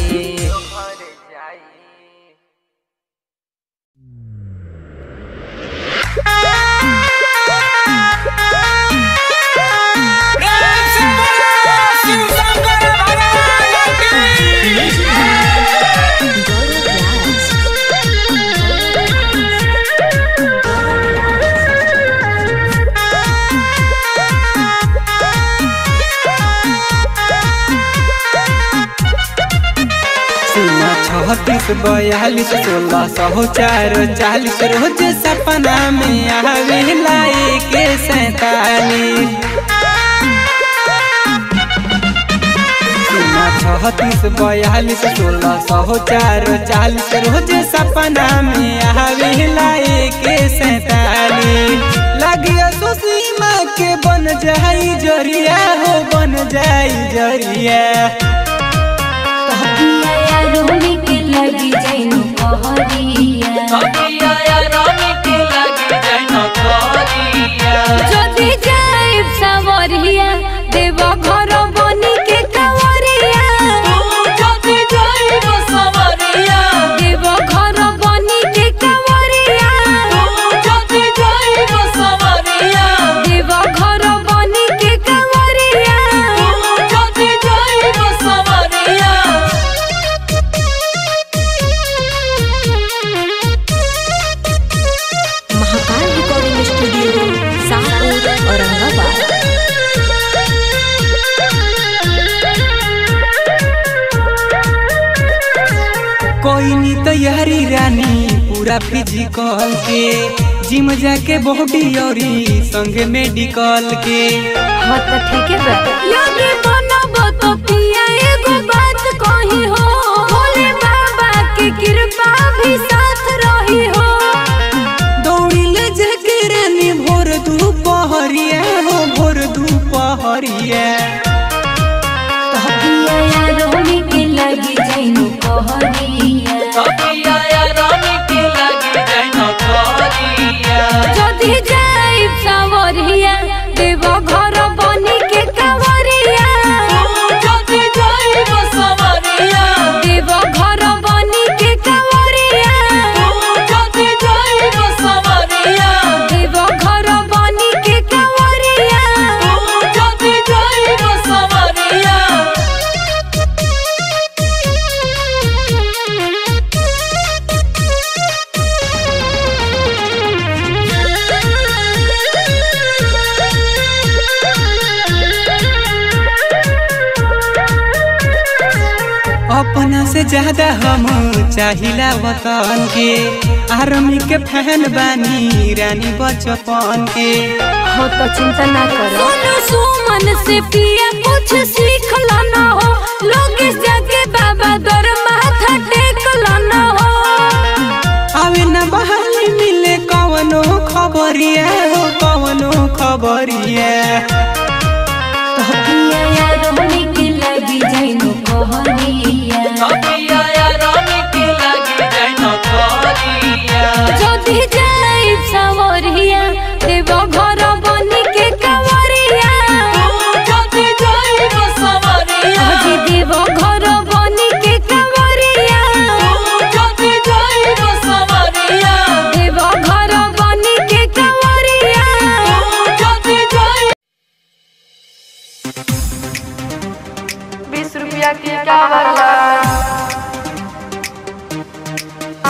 छत्तीस 42 16 4 40 रोज सपना में आवे लाई के 47। 36 42 16 4 40 रोज सपना में आवे लाई के 47। लगिया सुसीमा के बन जाई जरिया हो, बन जाई जरिया। रोनी के लगी जैनो कहरिया, रोनी के लगी जैनो कहरिया। जदि जाइब सावरिया देव घर बनी के कंवरिया, जदि जाइब सावरिया देव घर बनी के कंवरिया, जदि जाइब सावरिया देव घर बनी के कंवरिया। जदि जाइब सावरिया। Mahakal recording studio Shahpur Aurangabad. कोई नी तैयारी रानी पूरा फिजिकल के, जिम जाके बॉडी औरी संग मेडिकल के। हाँ तो ठीक है बा, यदि बनब तो पिया एगो बात कही हो, भोले बाबा के कृपा भी साथ रही हो। दौड़ी ले जाके रानी भोर दोपहरिया हो, भोर दोपहरिया। पिया रोनी के लगी जैनो कहरिया, रोनी के लगी जैनो कहरिया। जदि जाइब सावरिया देव घर बनी के कंवरिया, जदि जाइब सावरिया देव घर बनी के कंवरिया, जदि जाइब सावरिया देव घर बनी के कंवरिया। जदि जाइब सावरिया। अपना से ज्यादा हम चाहिला वतन के, आर्मी के फैन बानी रानी बचपन के। हो तो चिंता ना करो, सुमन से पिया कुछ सीख लाना हो, लोग इस जगह बाबा दर माथा टेक लाना हो। आवे न बहाली मिले कवनो खबरिया हो, कवनो खबरिया। पिया रोनी के लगी जैनो कहरिया, रोनी के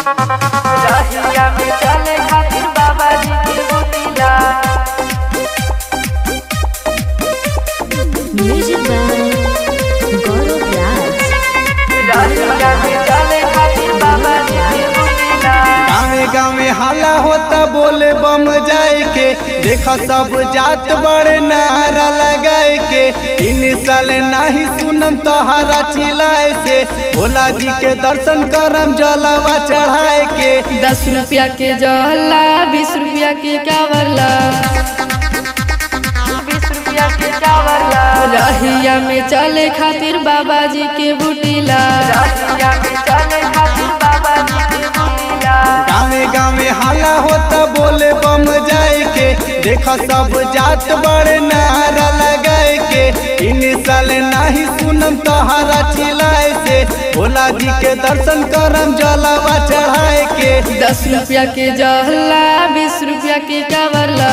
रहिया में चले खातिर बाबा जी के बुटीला म्यूजिक बाय गौरव राज। रहिया में चले खातिर बाबा जी के बुटीला गाँवे गाँवे हाला होता बोले बम जाए के देखा सब जात बड़े नारा लगाए के इन साल नहीं सुनम तोहरा चिल्लाए से भोला जी के दर्शन करम जलवा चढ़ाए के 10 रुपया के जला 20 रुपया के कावरला 20 रुपया के चावला रहिया में चले खातिर बाबा जी के बुटीला रहिया में चले खातिर बाबा जी के बुटीला गाँवे गाँवे हाला होता बोले बम जाए के देखा सब जात बड़े नारा लगाए के इन साल नहीं सुनम तोहरा चिल्लाए से भोला जी के दर्शन करम जलवा चढ़ाए के 10 रुपया के जला 20 रुपया के कावरला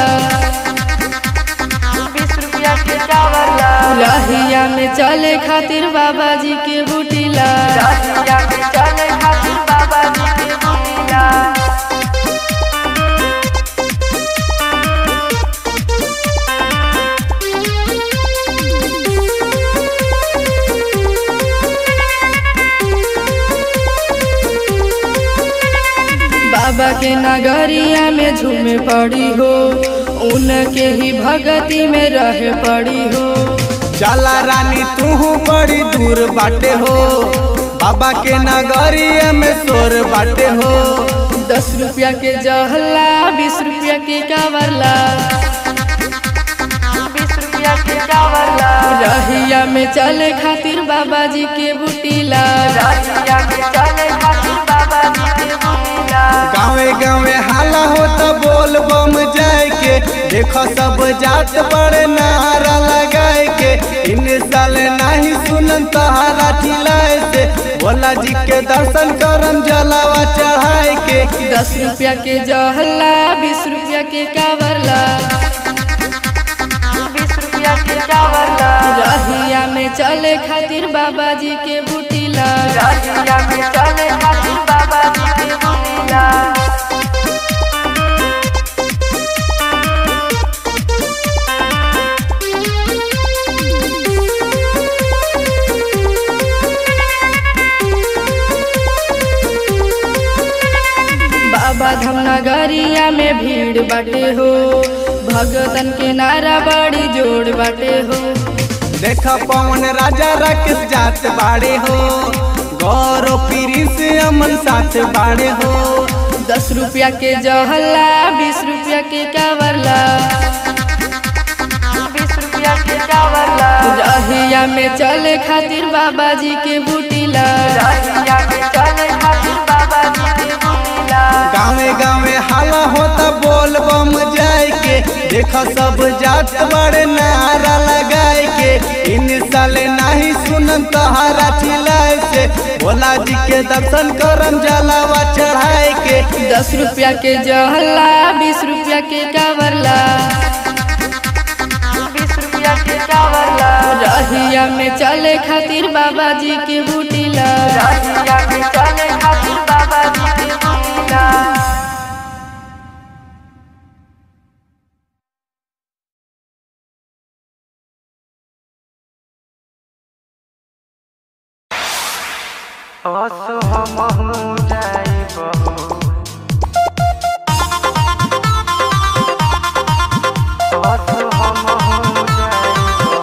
20 रुपया के चावला रहिया में चले खातिर बाबा जी के बुटीला रहिया में चले खातिर बाबा जी के बुटीला बाबा के नगरिया में झूमे पड़ी हो उनके ही भगती में रहे पड़ी हो चला रानी तू बड़ी दूर बाटे हो बाबा के नगरिया में शोर बाटे हो 10 रुपया के जहला 20 रुपया के कावरला 20 रुपया के चावला रहिया में चले खातिर बाबा जी के बुटीला रहिया में चले खातिर बाबा जी के बुटीला गाँवे गाँवे हाला होता बोल बम जाए के देखो सब जात बड़े नारा लगाए के इन साल नहीं सुनन तोहरा चिल्लाए से भोला जी के दर्शन करम जलवा चढ़ाए के 10 रुपया के जहला 20 रुपया के कावरला 20 रुपया के चावला रहिया में चले खातिर बाबा जी के बुटीला रहिया में चले खातिर बाबा जी के बुटीला बाबा धाम नगरिया में भीड़ बाटे हो भगतन के नारा बड़ी जोड़ बाटे हो देखा पवन राजा राकेश जात बाड़े हो गौरव पीरी से अमन साथ बाड़े हो 10 रुपया के जहला 20 रुपया के कावरला 20 रुपया के चावला रहिया में चले खातिर बाबा जी के बुटीला रहिया में चले खातिर बाबा जी के बुटीला गाँवे गाँवे हाला होता बोल बम जाए के देखा सब जात बड़े नारा लगाए के इन साल नहीं सुनन तोहरा चिल्लाए से भोला जी के दर्शन करम जलवा चढ़ाए के 10 रुपया के जहला 20 रुपया के कावरला 20 रुपया के चावला रहिया में चले खातिर बाबा जी के बुटीला रहिया में चले खातिर बाबा जी के बुटीला असो हमहु जाइबहु असो हमहु जाइबहु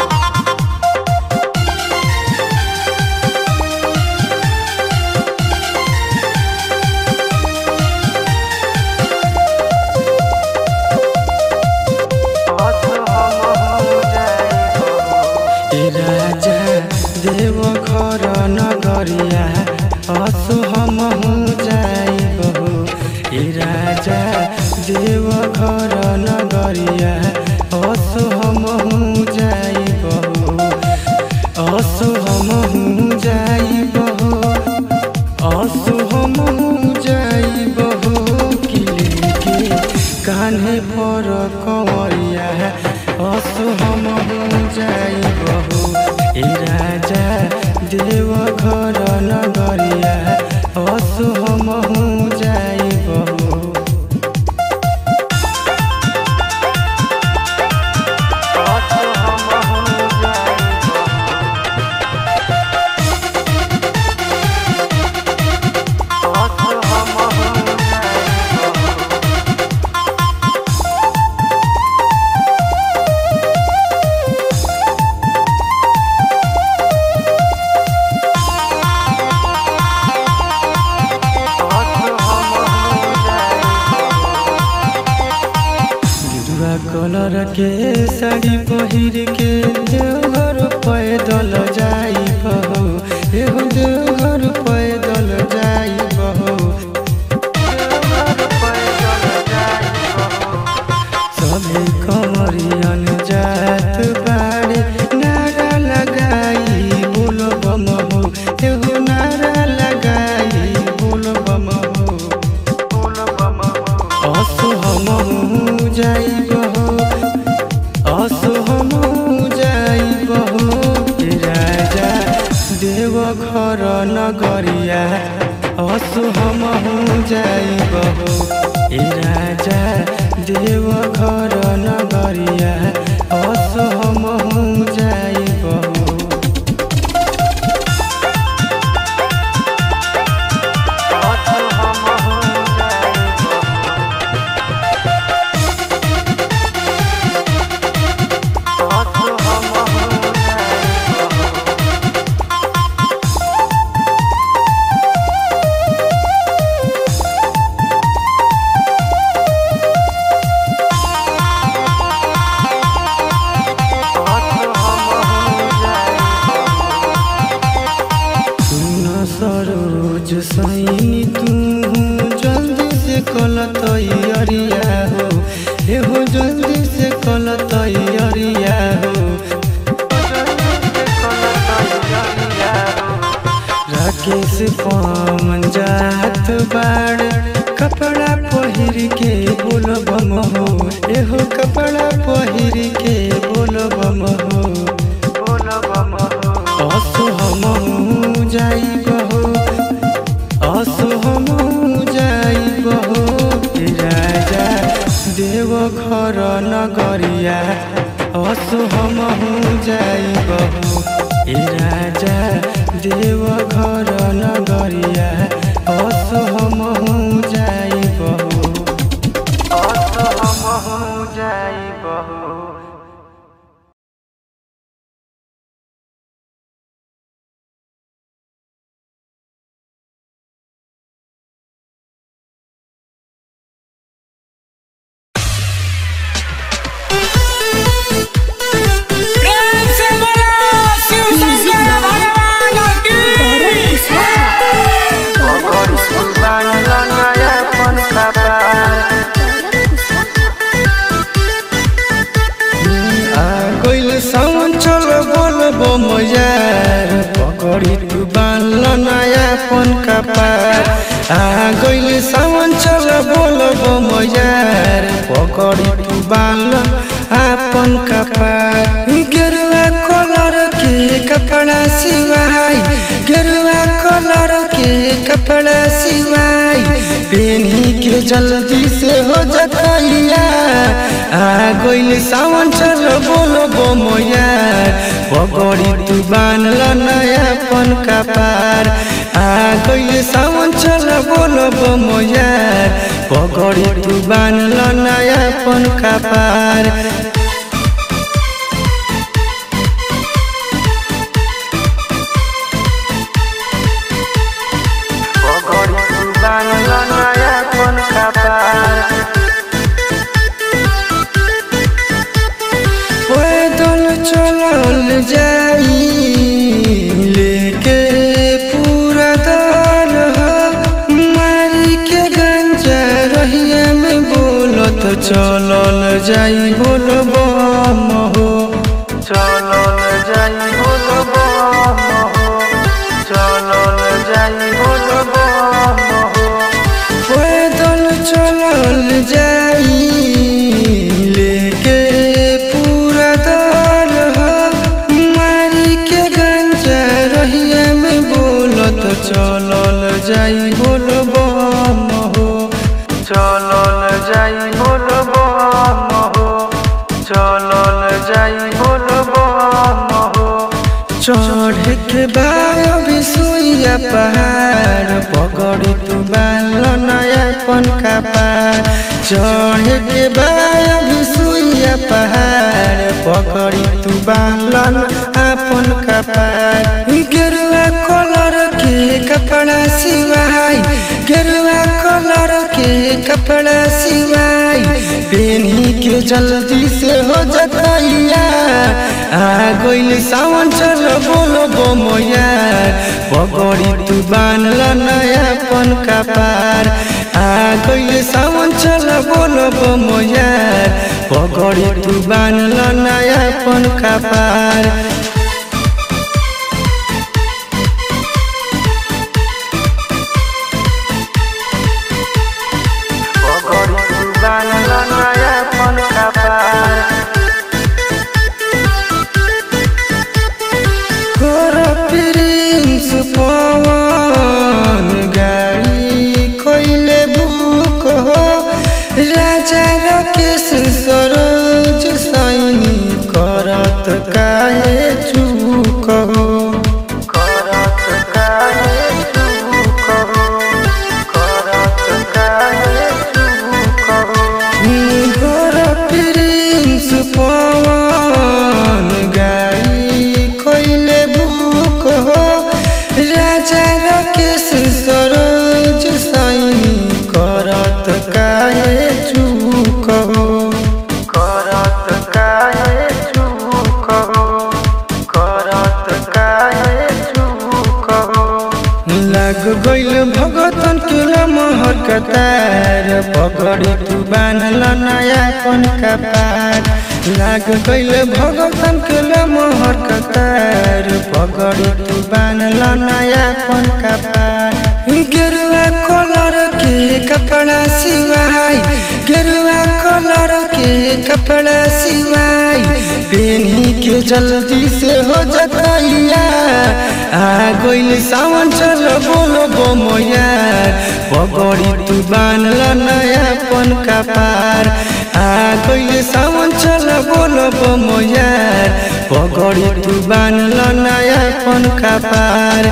असो हमहु जाइबहु ए राजा देव घर नगरिया असो हमहु जाइबहु ए राजा देव घर नगरिया असो हमहु जाइबहु असो हमहु जाइबहु असो हमहु जाइबहु किले के कान्हे पर कंवरिया असो हमहु जाइबहु ए राजा देव घर नगरिया असो हम हूँ जाइब हो। कलर के साड़ी पहिर के देवघर पैदल जाइब हो। एहो देवघर पैदल जाइब हो। सभी कमरियन जात बाड़े नारा लगाई बोल बम हो। एहो नारा लगाई बोल बम हो। असो हम जाइब हो। असो हम जाइब हो। राजा देवघर नगरिया असो हम जाइब हो। राजा देवघर नगरिया असो हम जाइब हो। सरोज सैनी तू जल्दी से कल तैयारिया हो। एहो जल्दी से कल तैयारिया हो। राकेश पवन जात बाड़ कपड़ा पहिर के बोल बम हो। एहो कपड़ा पहिर के बोल बम हो। असो हम जाइब हो। असो हम जाइब हो। राजा देवघर नगरिया असो हम जाइब हो। राजा देवघर नगरिया असो हम जाइब हो। असो हम जाइब हो। सावन चल बोल बम यार पकड़ी तू बांधल नयापन का पार। आ गइल सावन चल बोल बम यार पकड़ी तू बांधल आपन का पार। गेरुआ कलर के कपड़ा सिवाई गेरुआ कलर के कपड़ा सिवाई पेनी के जल्दी से हो जतैया। आ गइल सावन चल बोल बम यार पकड़ी तू बांधल नयापन का पार। आ गइल सावन चल बोल बम यार पकड़ी तू बांधल नयापन का पार। पैदल चलल जाई लेके पूरा दल हो। मारी के गंजा रहिया में बोलत चलल जाई बोल बम हो। चलल जाई बोल बम हो। चलल जाई बोल बम हो। पैदल चलल जाई लेके पूरा दल हो। मारी के गंजा रहिया में बोलत चलल जाई बोल बम चलल जाई बोलबम हो चलल जाई बोलबम हो चढ़ के बाबी सुइया पहाड़ पकड़ी तू बाल नयापन का पार चढ़ के बाबी सुइया पहाड़ पकड़ी तू बाल अपन का पार गेरुआ कलर के कपड़ा सिवाई गेरुआ कलर के कपड़ा सिवाई पेनी के जल्दी से हो जतैया आ गइल सावन चल बोलो बोमोया पकड़ी तू बांधल नयापन का पार आ गइल सावन चल बोलो बोमोया पकड़ी तू बांधल नयापन का पार पवन गाड़ी कोइले बुक हो राजा राकेश सरोज सैनी करत काहे चूक हो करत काहे चूक हो करत काहे चूक हो घर प्रिंस पवन गाड़ी कोइले बुक हो राजा राकेश सरोज सैनी करत काहे चूक हो करत काहे चूक हो करत काहे चूक हो लग गइल भगतन के लमहर कतार पकड़ी तू बांधल नयापन का पार लग गइल भगतन के लमहर कतार पकड़ी तू बांधल नयापन का पार गेरुआ कलर के कपड़ा सिवाई गेरुआ कलर के कपड़ा सिवाई पेनी के जल्दी से हो जतैया आ गइल सावन चल बोलो बोमोया पकड़ी तू बांधल नयापन का पार आ गइल सावन चल बोलो बोमोया पकड़ी तू बांधल नयापन का पार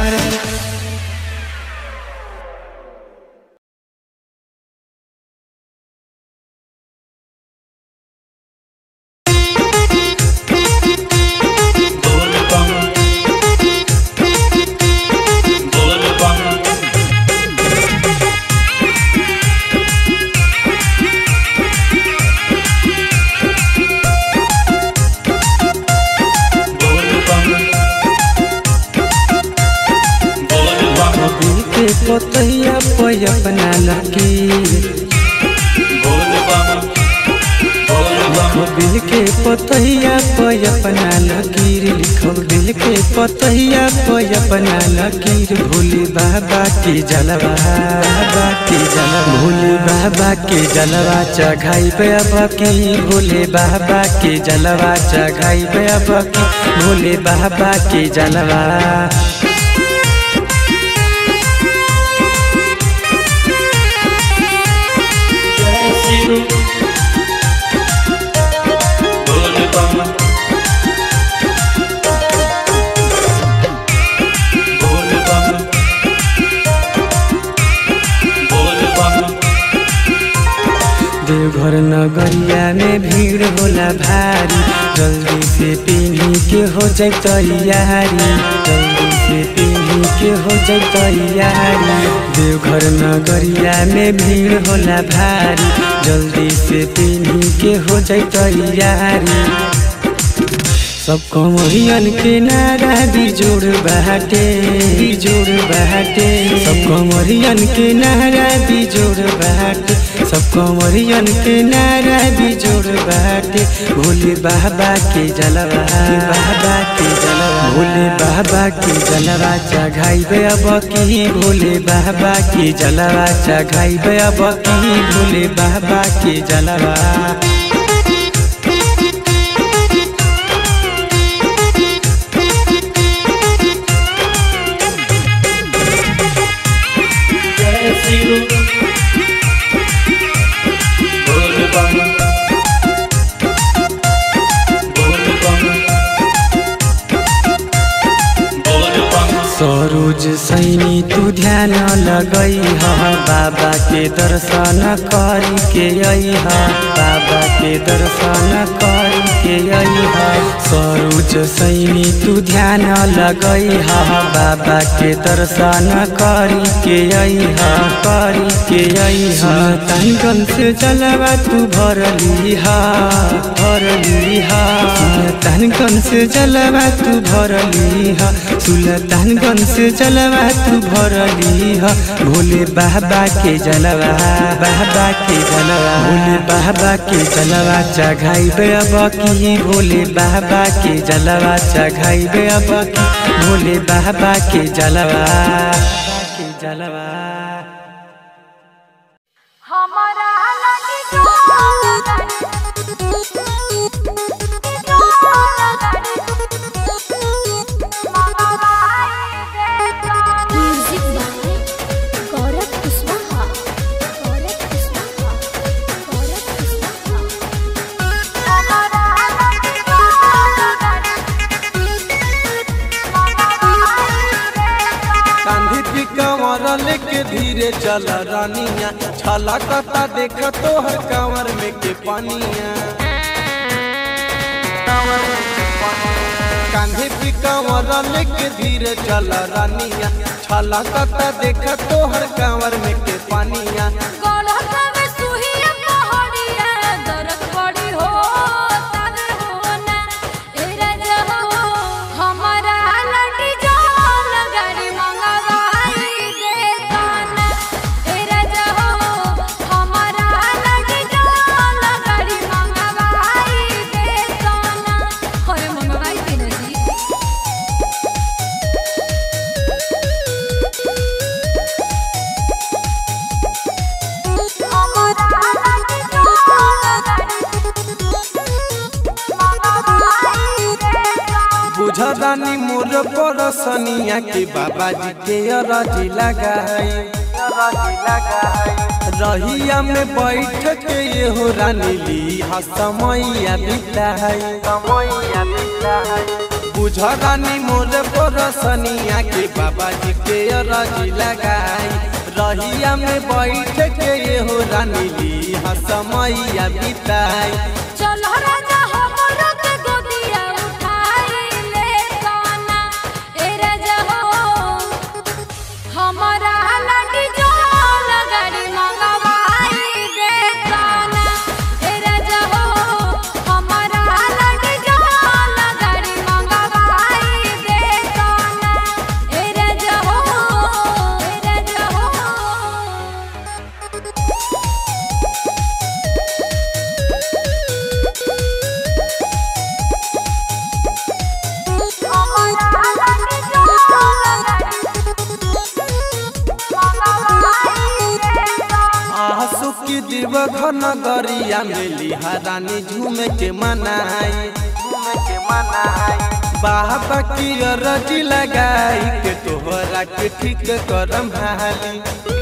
पतैया पय अपना लकीर बिल के पतैया पय अपना लकीर लिखल बिल के पतैया पय अपना लकीर भोले बाबा के जलवा भोले बाबा के जलवा चढ़ाई पे अब की भोले बाबा के जलवा चढ़ाई पे अब की भोले बाबा के जलवा देवघर नगरिया में भीड़ होला भारी जल्दी से पीनी के हो जाए तैयारी जल्दी से पीनी के हो जाए तैयारी देवघर नगरिया में भीड़ होला भारी जल्दी से पीनी के हो जाए तैयारी सब कमरियन के नारा बिजोड़ बहाटे सब कमरियन के नारा बिजोड़ बहाटे सब कमरियन के नारा बिजोड़ बहाटे भोले बाबा के जलवा भोले बाबा के जलवा चढ़ाई बे अब की भोले बाबा के जलवा चढ़ाई बे अब की भोले बाबा के जलवा लगई ह बाबा के दर्शन करी के आई ह बाबा के दर्शन करी के आई ह सरोज सैनी तू ध्यान लगई ह बाबा के दर्शन करी के आई ह करी के आई ह तनगन से जलवा तू भरली ह तनगन से जलवा तू भरली ह सुल्तानगंज से जलवा तू भरली ह भोले बाबा के जलवा भोले बाबा के जलवा चढ़ाइबे अब की भोले बाबा के जलवा चढ़ाइबे अब की भोले बाबा के जलवा हमारा लेके धीरे चल रानिया छला कता देख तोहर कांवर में के पानिया कांधे पे कांवर लेके धीरे चल रानिया छला कता देख तोहर कांवर में के पानिया बुझदानी मोर परसनिया के बाबा जी के राजी लगाई रहिया में बैठ के ये हो रानी ली समैया बिताई बुझदानी मोर परसनिया के बाबा जी के राजी लगाई रहिया में बैठ के ये हो रानी ली समैया बिताई चलो राजा हमरो के गोदिया उठाई ले सोना ए राजा हो हमारा लागी जो लगड़ी मंगवाई दे सोना ए राजा हो हमारा लागी जो लगड़ी मंगवाई दे सोना ए राजा हो की देव घन दरिया मिली हरानी झूमे के मनाई बाबा की अरजी लगाई के तोहरा के ठीक करम हाली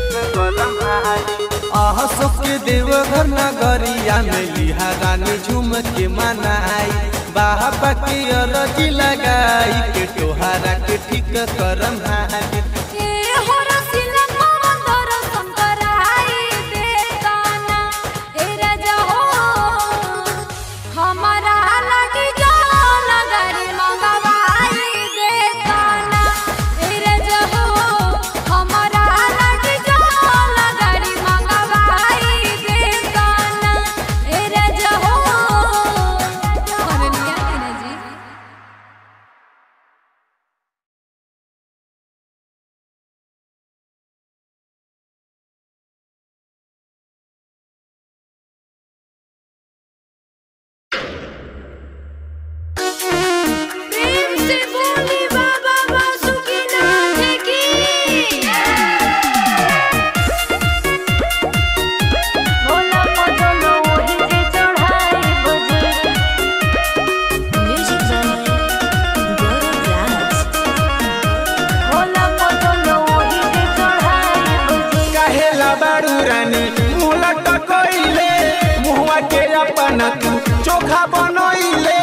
आसो के देव घन दरिया मिली हरानी झूम के मनाई बाबा की अरजी लगाई के तोहरा के ठीक करम हाली चोखा बनइले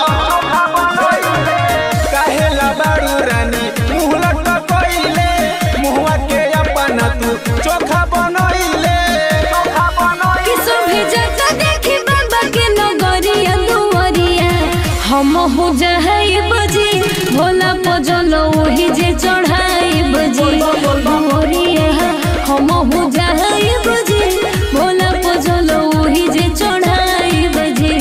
काहेला बारू रानी मुँह लटकइले चोखा बनैले कि शोभे जाता देखी बाबा के नगरिया दुआरिया हम हो जाई बजी भोला पजल ओही जे चढ़ाई बजी दुआरिया हम हो जाई बजी भोला पजल ओही जे चढ़ाई बजी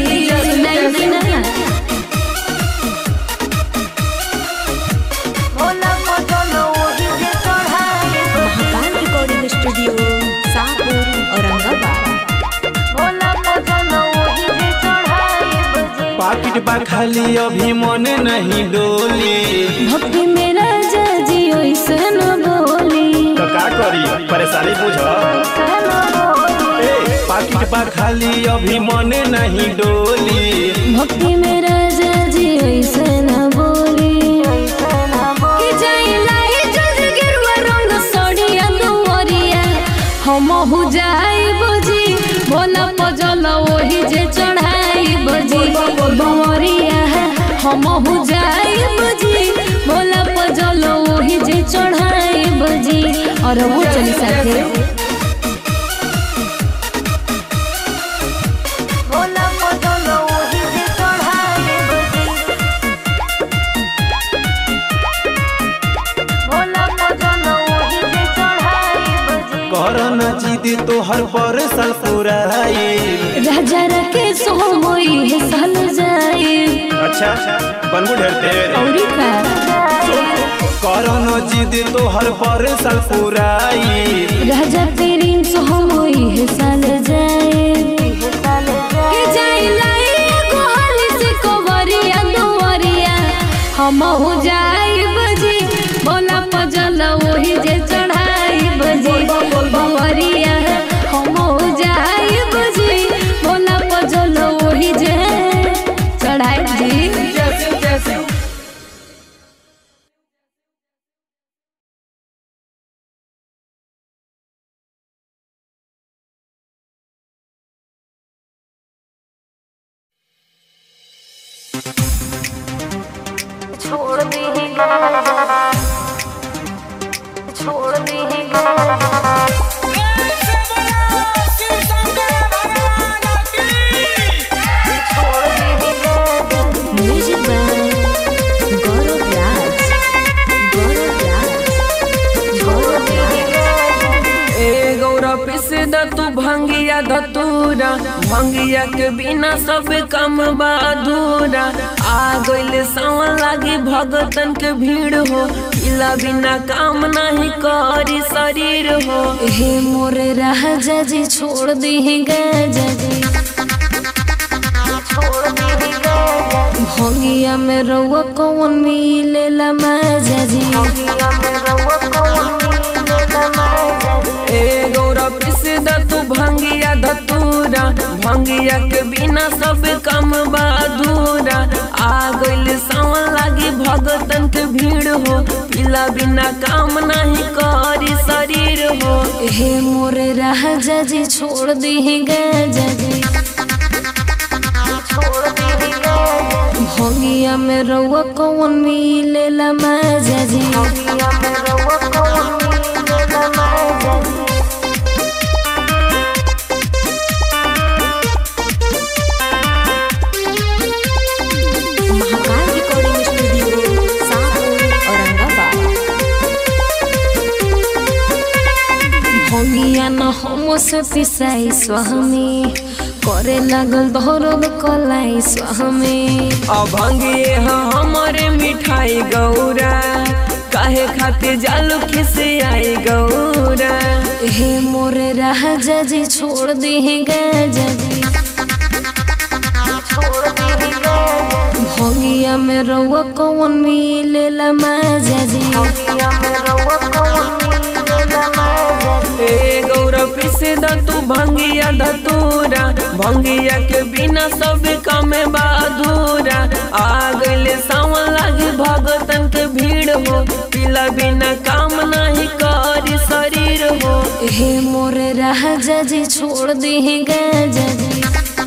भोला पजल ओही जे चढ़ाई महाकाल रिकॉर्डिंग स्टूडियो शाहपुर औरंगाबाद। भोला पजल ओही जे चढ़ाई बजी पाकिट बा खाली अभी मन नहीं डोली भक्ति में राजा जी ओइसे न बोली तो का करी परेशानी बुझ पाकिट बा खाली अभी मन नहीं डोली भक्ति में राजा जी ओइसे न बोली कि जाई लाई जज गेरुआ रंग सड़िया दुआरिया हम हो जाई बजी भोला पजल ओही जे चढ़ाई बजी दुआरिया हम हो जाई बजी भोला पजल ओही जे चढ़ाई बजी और वो चली साथे भोला पजल ओही जे चढ़ाई बजी भोला पजल ओही जे चढ़ाई बजी करना जिद तोहर पर साल पुराई राजा रखे सो होई है साल जाए अच्छा बनबू ढेरते औरी का करना जिद तोहर पर साल पुराई राजा तेरी सो होई है साल जाए कि जाई लाई कोहली से कोवरिया दुआरिया हम हो जाई बजी भोला पजल ओही जे चढ़ाई बजी दुआरिया हम हो जाई बजी भोला पजल ओही जे चढ़ाई जी छोड़ दी छोड़ दी म्यूजिक बाय गौरव राज। ए गौरा पिस द तू भंगिया धतूरा भंगिया के बिना सब काम बा अधूरा आ गइल सावन लागी भगतन के भीड़ हो इला बिना काम नहीं करी शरीर हो हे मोरे राजा जी छोड़ दी गाजा जी भंगिया में रउआ कौन मिलेला माजा जी ए गौरा पिस द तू भंगिया धतूरा भंगिया के बिना सब काम बा अधूरा आ गइल सावन लागी भगतन के भीड़ हो पिला बिना काम नहीं करी शरीर हो हे मोरे राजा जी छोड़ दी गाजा जी भंगिया में रउआ कौन मिलेला माजा जी महाकाल रिकॉर्डिंग स्टूडियो शाहपुर औरंगाबाद। भंगिया न हम से पिसाई स्वामी करे लागल दौरद कलाई स्वामी अभंगिए हमारे मिठाई गौरा काहे खातिर जालू खिसे आई गौरा हे मोरे राजा जी छोड़ दी गाजा जी भंगिया में रउआ कौन मिलेला माजा जी ए गौरा पिसे द तू भंगिया धतूरा भंगिया के बिना सब काम बा अधूरा आ गइले सावन लागी भगतन के भीड़ हो पिला बिना काम नहीं करी शरीर हो हे मोरे राजा जी छोड़ दी गाजा जी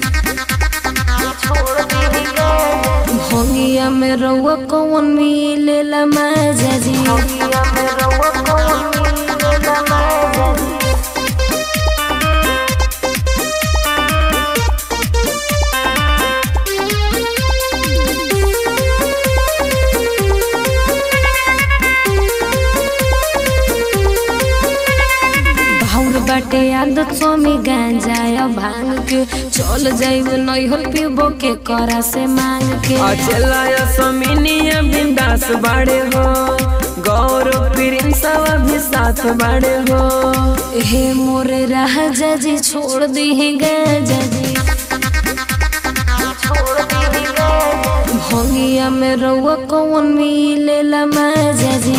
भंगिया में रउआ कौन मिलेला माजा जी बाटे आदत स्वामी गांजा या भांग के चल जाइब नैहर पीबो के करा से मांग के अचला या समिनिया बिंदास बाड़े हो गौरव प्रिंसवा भी साथ बाड़े हो हे मोरे राजा जी छोड़ दी है गांजा जी भंगिया में रउआ कौन मिलेला माजा जी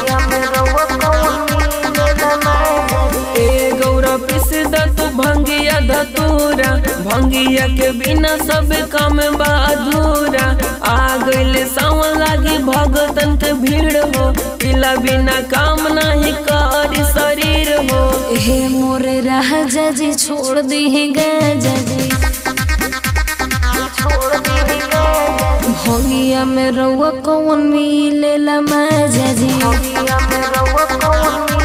ए गौरव पिसद तू भंगिया धतूरा भंगिया के बिना सब काम बा अधूरा आ गइले सावन लागी भगतन के भीड़ हो पिला बिना काम नहीं करी शरीर हो हे मोरे राजा जी छोड़ दी है गांजा जी भंगिया में रउआ कौन मिलेला माजा जी